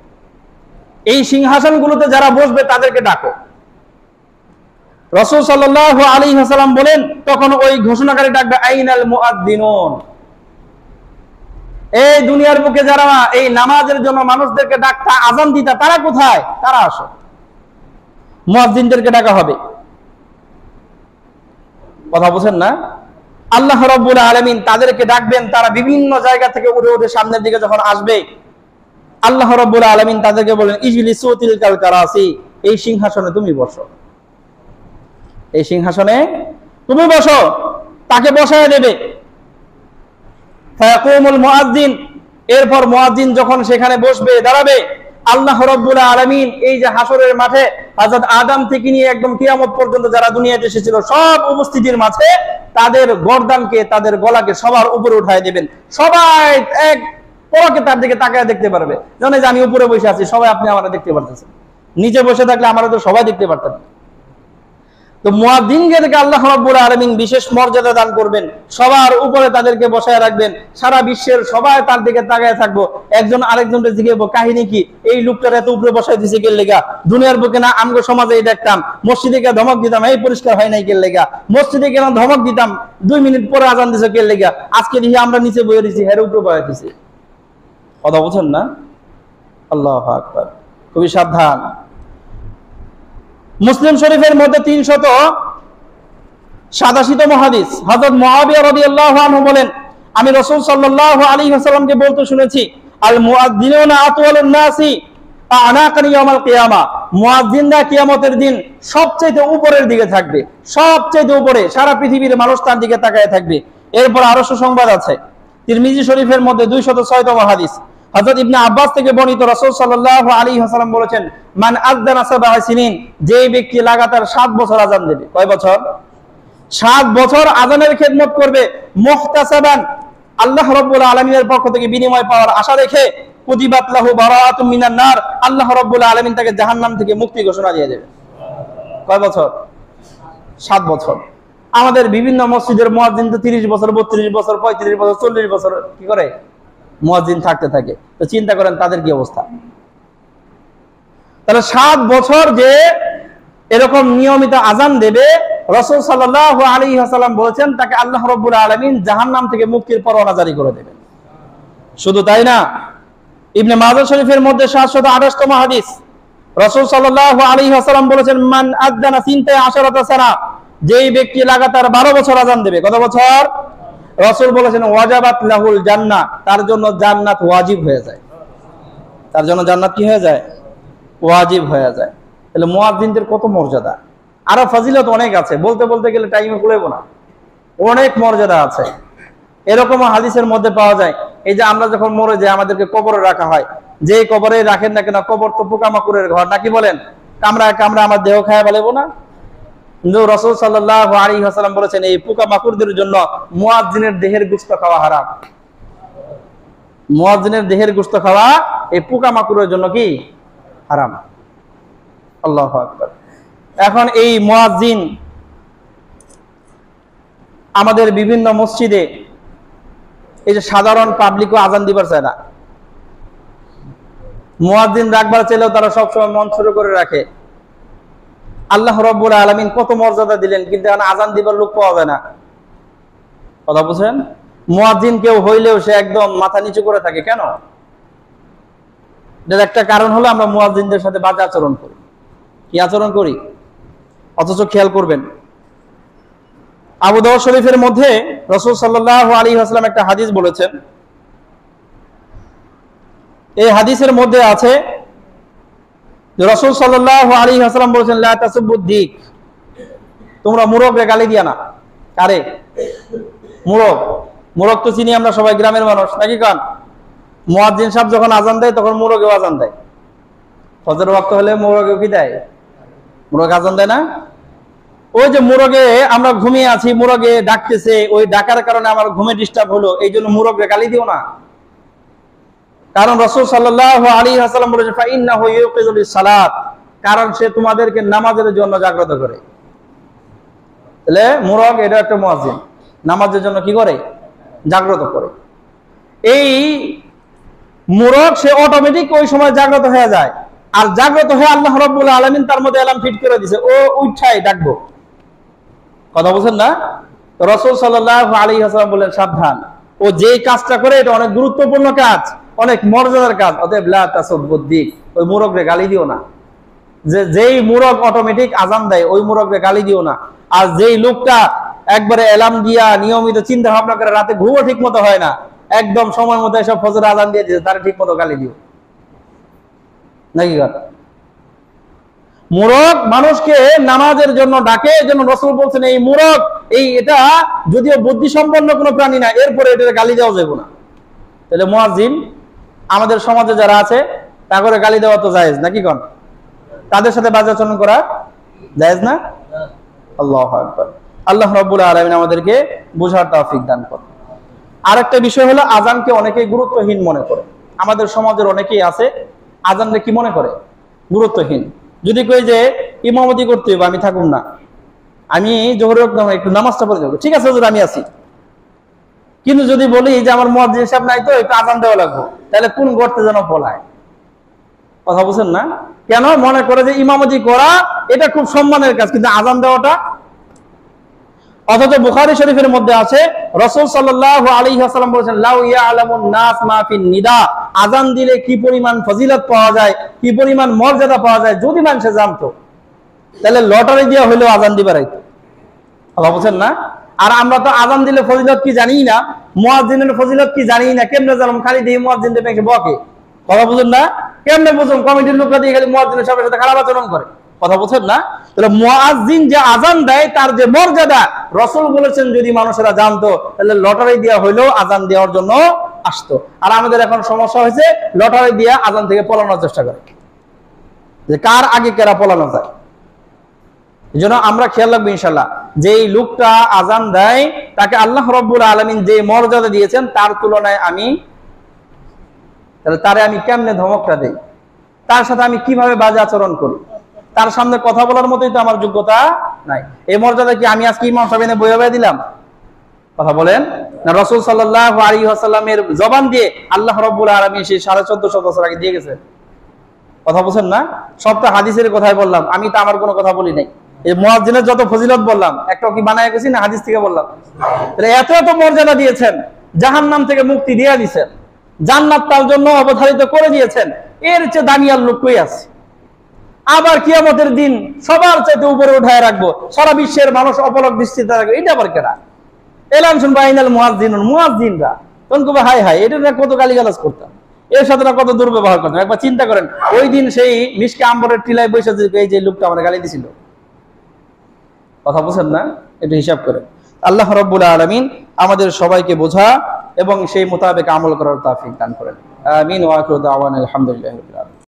এই সিংহাসনগুলোতে যারা বসবে তাদেরকে ডাকো। রাসূল সাল্লাল্লাহু আলাইহি ওয়াসাল্লাম বলেন, তখন ওই ঘোষণাকারী ডাকবে, আইনাল মুআদ্দিনুন, এই দুনিয়ার বুকে যারা এই নামাজের জন্য মানুষদেরকে ডাকতা, আজান দিতা, তারা কোথায়? তারা আসো, মুয়াজ্জিনদেরকে ডাকা হবে। কথা বুঝেন না? আল্লাহ রাব্বুল আলামিন তাদেরকে ডাকবেন, তারা বিভিন্ন জায়গা থেকে উঠে উঠে সামনের দিকে যখন আসবে, আল্লাহ রাব্বুল আলামিন তাদেরকে বলেন, ইজলিসু তিলকাল কারাসি, এই সিংহাসনে তুমি বসো, এই সিংহাসনে তুমি বসো। তাকে বসায় দেবে। ফায়াকুমুল মুয়াজ্জিন, এরপর মুয়াজ্জিন যখন সেখানে বসবে, দাঁড়াবে, আল্লাহ রাব্বুল আলামিন এই যে হাসরের মাঠে হযরত আদম থেকে নিয়ে একদম কিয়ামত পর্যন্ত যারা দুনিয়াতে এসেছিল সব উপস্থিতির মাঝে তাদের গর্দানকে, তাদের গলাকে সবার উপরে উঠায় দেবেন। সবাই এক পরকে তার দিকে তাকায় দেখতে পারবে, জানে যে আমি উপরে বসে আছি, সবাই আপনি আমারে দেখতে পারতেছেন। নিচে বসে থাকলে আমারা তো সবাই দেখতে পারতেন। তো মুয়াজ্জিনদেরকে আল্লাহ রাব্বুল আলামিন বিশেষ মর্যাদা দান করবেন, সবার উপরে তাদেরকে বসায় রাখবেন। সারা বিশ্বের সবাই তার দিকে তাকায় থাকবো, একজন আরেকজনকে জিজ্ঞাসা, কাহিনী কি, এই লোকটার এত উপরে বসায় দিছে কে লেগা? দুনিয়ার বুকে না আমগো সমাজে দেখতাম, মসজিদে গিয়ে ধমক দিতাম, এই পরিষ্কার হয় নাই কে লেগা? মসজিদে গিয়ে ধমক দিতাম, 2 মিনিট পরে আজান দিছে কে লেগা? আজকে দেখি আমরা নিচে বয়ে দিছি, হের উপরে বয়ে দিছি। কথা বুঝছেন না? আল্লাহু আকবার। খুবই সাবধান। মুসলিম শরীফের মধ্যে 387 হাদিস, হযরত মুআবিয়া রাদিয়াল্লাহু আনহু বলেন, আমি রাসূল সাল্লাল্লাহু আলাইহি ওয়াসাল্লামকে বলতে শুনেছি, আল মুআদ্দিনুনা আতওয়ালুন নাসি আনাকান ইয়াউমাল কিয়ামা, মুয়াজ্জিনরা কিয়ামতের দিন সবচেয়ে উপরের দিকে থাকবে, সবচেয়ে উপরে, সারা পৃথিবীর মানুষ তার দিকে তাকায় থাকবে। এরপর আরো সুসংবাদ আছে, তিরমিজি শরীফের মধ্যে 206তম হাদিস, হযরত ইবনে আব্বাস থেকে বর্ণিত, রাসূল সাল্লাল্লাহু আলাইহি ওয়াসাল্লাম বলেছেন, মান আযানা 7 সিনিন, যে ব্যক্তি লাগাতার 7 বছর আযান দেবে। কয় বছর? 7 বছর আযানের খেদমত করবে, মুহতাসাবান, আল্লাহ রাব্বুল আলামিনের পক্ষ থেকে বিনিময় পাওয়ার আশা রেখে, কুতিবাত লাহু বারাআতুম মিনান নার, আল্লাহ রাব্বুল আলামিন তাকে জাহান্নাম থেকে মুক্তি ঘোষণা দিয়ে দেবে। কয় বছর? 7 বছর। আমাদের বিভিন্ন মসজিদের মুয়াজ্জিন তো 30 বছর, 32 বছর, 35 বছর, 40 বছর কি করে মুয়াজ্জিন থাকতে থাকে। তো চিন্তা করেন তাদের কি অবস্থা। তাহলে 7 বছর যে এরকম নিয়মিত আজান দেবে, রাসূল সাল্লাল্লাহু আলাইহি ওয়াসাল্লাম বলেছেন তাকে আল্লাহ রাব্বুল আলামিন জাহান্নাম থেকে মুক্তির পরোয়ানা জারি করে দেবেন। শুধু তাই না, ইবনে মাজাহ শরীফের মধ্যে 728তম হাদিস, রাসূল সাল্লাল্লাহু আলাইহি ওয়াসাল্লাম বলেছেন, মান আযানা 12 সানা, যেই ব্যক্তি লাগাতার 12 বছর আজান দেবে। কত বছর? রাসূল বলেছেন, ওয়াজাবাত লাহুল জান্নাহ, তার জন্য জান্নাত ওয়াজিব হয়ে যায়। তার জন্য জান্নাত কি হয়ে যায়? ওয়াজিব হয়ে যায়। তাহলে মুয়াজ্জিনদের কত মর্যাদা, আরো ফজিলত অনেক আছে, বলতে বলতে গেলে টাইমে কুলাবো না, অনেক মর্যাদা আছে। এরকম হাদিসের মধ্যে পাওয়া যায়, এই যে আমরা যখন মরে যাই আমাদেরকে কবরে রাখা হয়, যে কবরে রাখেন না কেন, কবর তো পোকামাকড়ের ঘর নাকি বলেন, কামড়া কামড়া আমার দেহ খায় ফেলবো না? কিন্তু রাসূল সাল্লাল্লাহু আলাইহি ওয়াসাল্লাম বলেছেন, এই পোকামাকড়দের জন্য মুয়াজ্জিনের দেহের গোশত খাওয়া হারাম। মুয়াজ্জিনের দেহের গোশত খাওয়া এই পোকামাকড়ের জন্য কি হারাম। আল্লাহু আকবার। এখন এই মুয়াজ্জিন আমাদের বিভিন্ন মসজিদে, এই যে সাধারণ পাবলিকও আজান দিবার চায় না, মুয়াজ্জিন রাখবার চাইলেও তারা সবসময় মন ছোট করে রাখে। আল্লাহ রাব্বুল আলামিন কত মর্যাদা দিলেন, কিন্তু এখন আজান দিবার লোক পাওয়া যায় না। কথা বুঝেন? মুয়াজ্জিন কেউ হইলেও সে একদম মাথা নিচু করে থাকে। কেন? এর একটা কারণ হলো আমরা মুয়াজ্জিনদের সাথে বাজে আচরণ করি। কি আচরণ করি? অথচ খেয়াল করবেন, আবু দাউদ শরীফের মধ্যে রাসূল সাল্লাল্লাহু আলাইহি ওয়াসাল্লাম একটা হাদিস বলেছেন। এই হাদিসের মধ্যে আছে যে রাসূল সাল্লাল্লাহু আলাইহি ওয়াসাল্লাম বলেছেন, লা তাসুবুদ দিক, তোমরা মুরগকে গালি দিয়া না। কারে? মুরগ। মুরগ তো চিনি আমরা সবাই, গ্রামের মানুষ নাকি কান? মুয়াজ্জিন সাহেব যখন আজান দেয় তখন মুরগেও আজান দেয়। ফজর ওয়াক্ত হলে মুরগেও কি দেয়? মুরগ আজান দেয় না? ওই যে মুরগে আমরা ঘুমিয়ে আছি, মুরগে ডাকতেছে, ওই ডাকার কারণে আমার ঘুমে ডিস্টার্ব হলো, এই জন্য মুরগকে গালি দিও না। কারণ রাসূল সাল্লাল্লাহু আলাইহি ওয়াসাল্লাম বলেছেন, ফাইন্নাহু ইউকিযুল সালাত, কারণ সে তোমাদেরকে নামাজের জন্য জাগ্রত করে। তাহলে মুরগ এটা একটা মুয়াজ্জিন, নামাজের জন্য কি করে? জাগ্রত করে। এই মুরগ সে অটোমেটিক ওই সময় জাগ্রত হয়ে যায়, আর জাগ্রত হয়ে আল্লাহ রাব্বুল আলামিন তার মধ্যে অ্যালার্ম ফিট করে দিয়েছে, ও উঠাই ডাকবো। কথা বলছেন না? রাসূল সাল্লাল্লাহু আলাইহি ওয়াসাল্লাম বলেন, সাবধান, ও যেই কাজটা করে এটা অনেক গুরুত্বপূর্ণ কাজ, অনেক মর্যাদার কাজ, অতএব লা তাসুবুদ্দিক, ওই মুরগরে গালি দিও না। যেই মুরগ অটোমেটিক আজান দেয় ওই মুরগরে গালি দিও না। আর যেই লোকটা একবারে এলার্ম দিয়া নিয়মিত চিন্তা ভাবনা করে রাতে ঘুমও ঠিক মতো হয় না, একদম সময় মতো এসব ফজর আজান দিয়ে দিয়েছে, তারা ঠিক মতো গালি দিও নাকি? মুরগ মানুষকে নামাজের জন্য ডাকে, এই জন্য রাসূল বলছেন এই মুরগ, এটা যদিও বুদ্ধি সম্পন্ন কোনো প্রাণী না, এরপরে এটা গালি দেওয়া যাবে না। তাহলে মুয়াজ্জিন আমাদের সমাজে যারা আছে তা করে গালি দেওয়া তো জায়েজ নাকি? কোন তাদের সাথে বাজে আচরণ করা জায়েজ না? আল্লাহু আকবার। আল্লাহ রাব্বুল আলামিন আমাদেরকে বুঝার তৌফিক দান করুন। আরেকটা বিষয় হলো আজানকে অনেকেই গুরুত্বহীন মনে করে। আমাদের সমাজের অনেকেই আছে আজানকে কি মনে করে? গুরুত্বহীন। যদি কই যে ইমামতি করতে হবে, আমি থাকুম না, আমি জোহরের একটু নামাজটা পড়ে যাবো, ঠিক আছে হুজুর আমি আছি। কিন্তু যদি বলি যে আমার মুয়াজ্জিন সাহেব নাই তো একটু আজান দেওয়া লাগবে, তাহলে কোন গর্তে যেন পলায়। কথা বুঝছেন না? কেন? মনে করে যে ইমামতি করা এটা খুব সম্মানের কাজ, কিন্তু আজান দেওয়াটা। অথচ বুখারী শরীফের মধ্যে আছে রাসূল সাল্লাল্লাহু আলাইহি ওয়াসাল্লাম বলেছেন লাউ ইয়ালামুন নাস মা ফিন নিদা, আজান দিলে কি পরিমাণ ফজিলত পাওয়া যায়, কি পরিমাণ মর্যাদা পাওয়া যায়, যদি মানুষ জানতো তাহলে লটারি দিয়া হইলেও আজান দিবার আইতো। কথা বুঝছেন না? আর আমরা তো আজান দিলে ফজিলত কি জানি না, মুয়াজ্জিনের ফজিলত কি জানি না, কেমনে জানলাম? খালি দিয়ে মুয়াজ্জিন দেবে বকে। কথা বুঝুন না? কেমনে বুঝুন? কমিটির লোকরা দিয়ে খালি মুয়াজ্জিনের সাথে খারাপ আচরণ করে। কথা বুঝছেন না? তাহলে মুয়াজ্জিন যে আজান দেয় তার যে মর্যাদা, রাসূল বলেছেন যদি মানুষেরা জানতো তাহলে লটারি দেওয়া হইলেও আজান দেওয়ার জন্য আসতো। আর আমাদের এখন সমস্যা হয়েছে লটারি দিয়ে আজান থেকে পলানোর চেষ্টা করে, যে কার আগে কেরা পলানো যায়। এজন্য আমরা খেয়াল রাখবো ইনশাআল্লাহ, যেই লোকটা আজান দেয় তাকে আল্লাহ রাব্বুল আলামিন যে মর্যাদা দিয়েছেন তার তুলনায় তারে আমি কেমনে ধমকটা দেই, তার সাথে আমি কিভাবে বাজে আচরণ করি, তার সামনে কথা বলার মতোই তো আমার যোগ্যতা নাই। এই মর্যাদা কি আমি আজকে ইমাম সাহেব এনে বইয়ে দিলাম? কথা বলেন না। রাসূল সাল্লাল্লাহু আলাইহি ওয়াসাল্লামের জবান দিয়ে আল্লাহ রাব্বুল আলামিন সেই 1450 বছর আগে দিয়ে গেছে। কথা বুঝছেন না? সবটা হাদিসের কথাই বললাম, আমি তো আমার কোনো কথা বলি নাই। এই মুয়াজ্জিনের যত ফজিলত বললাম একটাও কি বানায় গেছি না হাদিস থেকে বললাম? তাহলে এত এত মর্যাদা দিয়েছেন, জাহান্নাম থেকে মুক্তি দিয়ে দিয়েছেন, জান্নাত তার জন্য অবধারিত করে দিয়েছেন, এর চেয়ে দানিয়ার লোক কই আছে? আবার কিয়ামতের দিন সবার চাইতে উপরে উঠায় রাখবো, সারা বিশ্বের মানুষ অপলক দৃষ্টিতে রাখবে, এটা আবার কেনা? এলাম শুনবো আইনাল মুয়াজ্জিনুন, মুয়াজ্জিনরা তখন কবে হাই হাই, এটা কত গালিগালাজ করতাম, এর সাথে কত দুর্ব্যবহার করতাম। একবার চিন্তা করেন, ওই দিন সেই মিশকে আম্বরের টিলায় বসে এই যে লোকটা আমার গালি দিছিল। কথা বুঝেন না? একটু হিসাব করেন। আল্লাহ রাব্বুল আলামিন আমাদের সবাইকে বোঝা এবং সেই মোতাবেক আমল করার তৌফিক দান করেন। আমিন ওয়া আখিরু দাওয়ানা আলহামদুলিল্লাহি রাব্বিল আলামিন।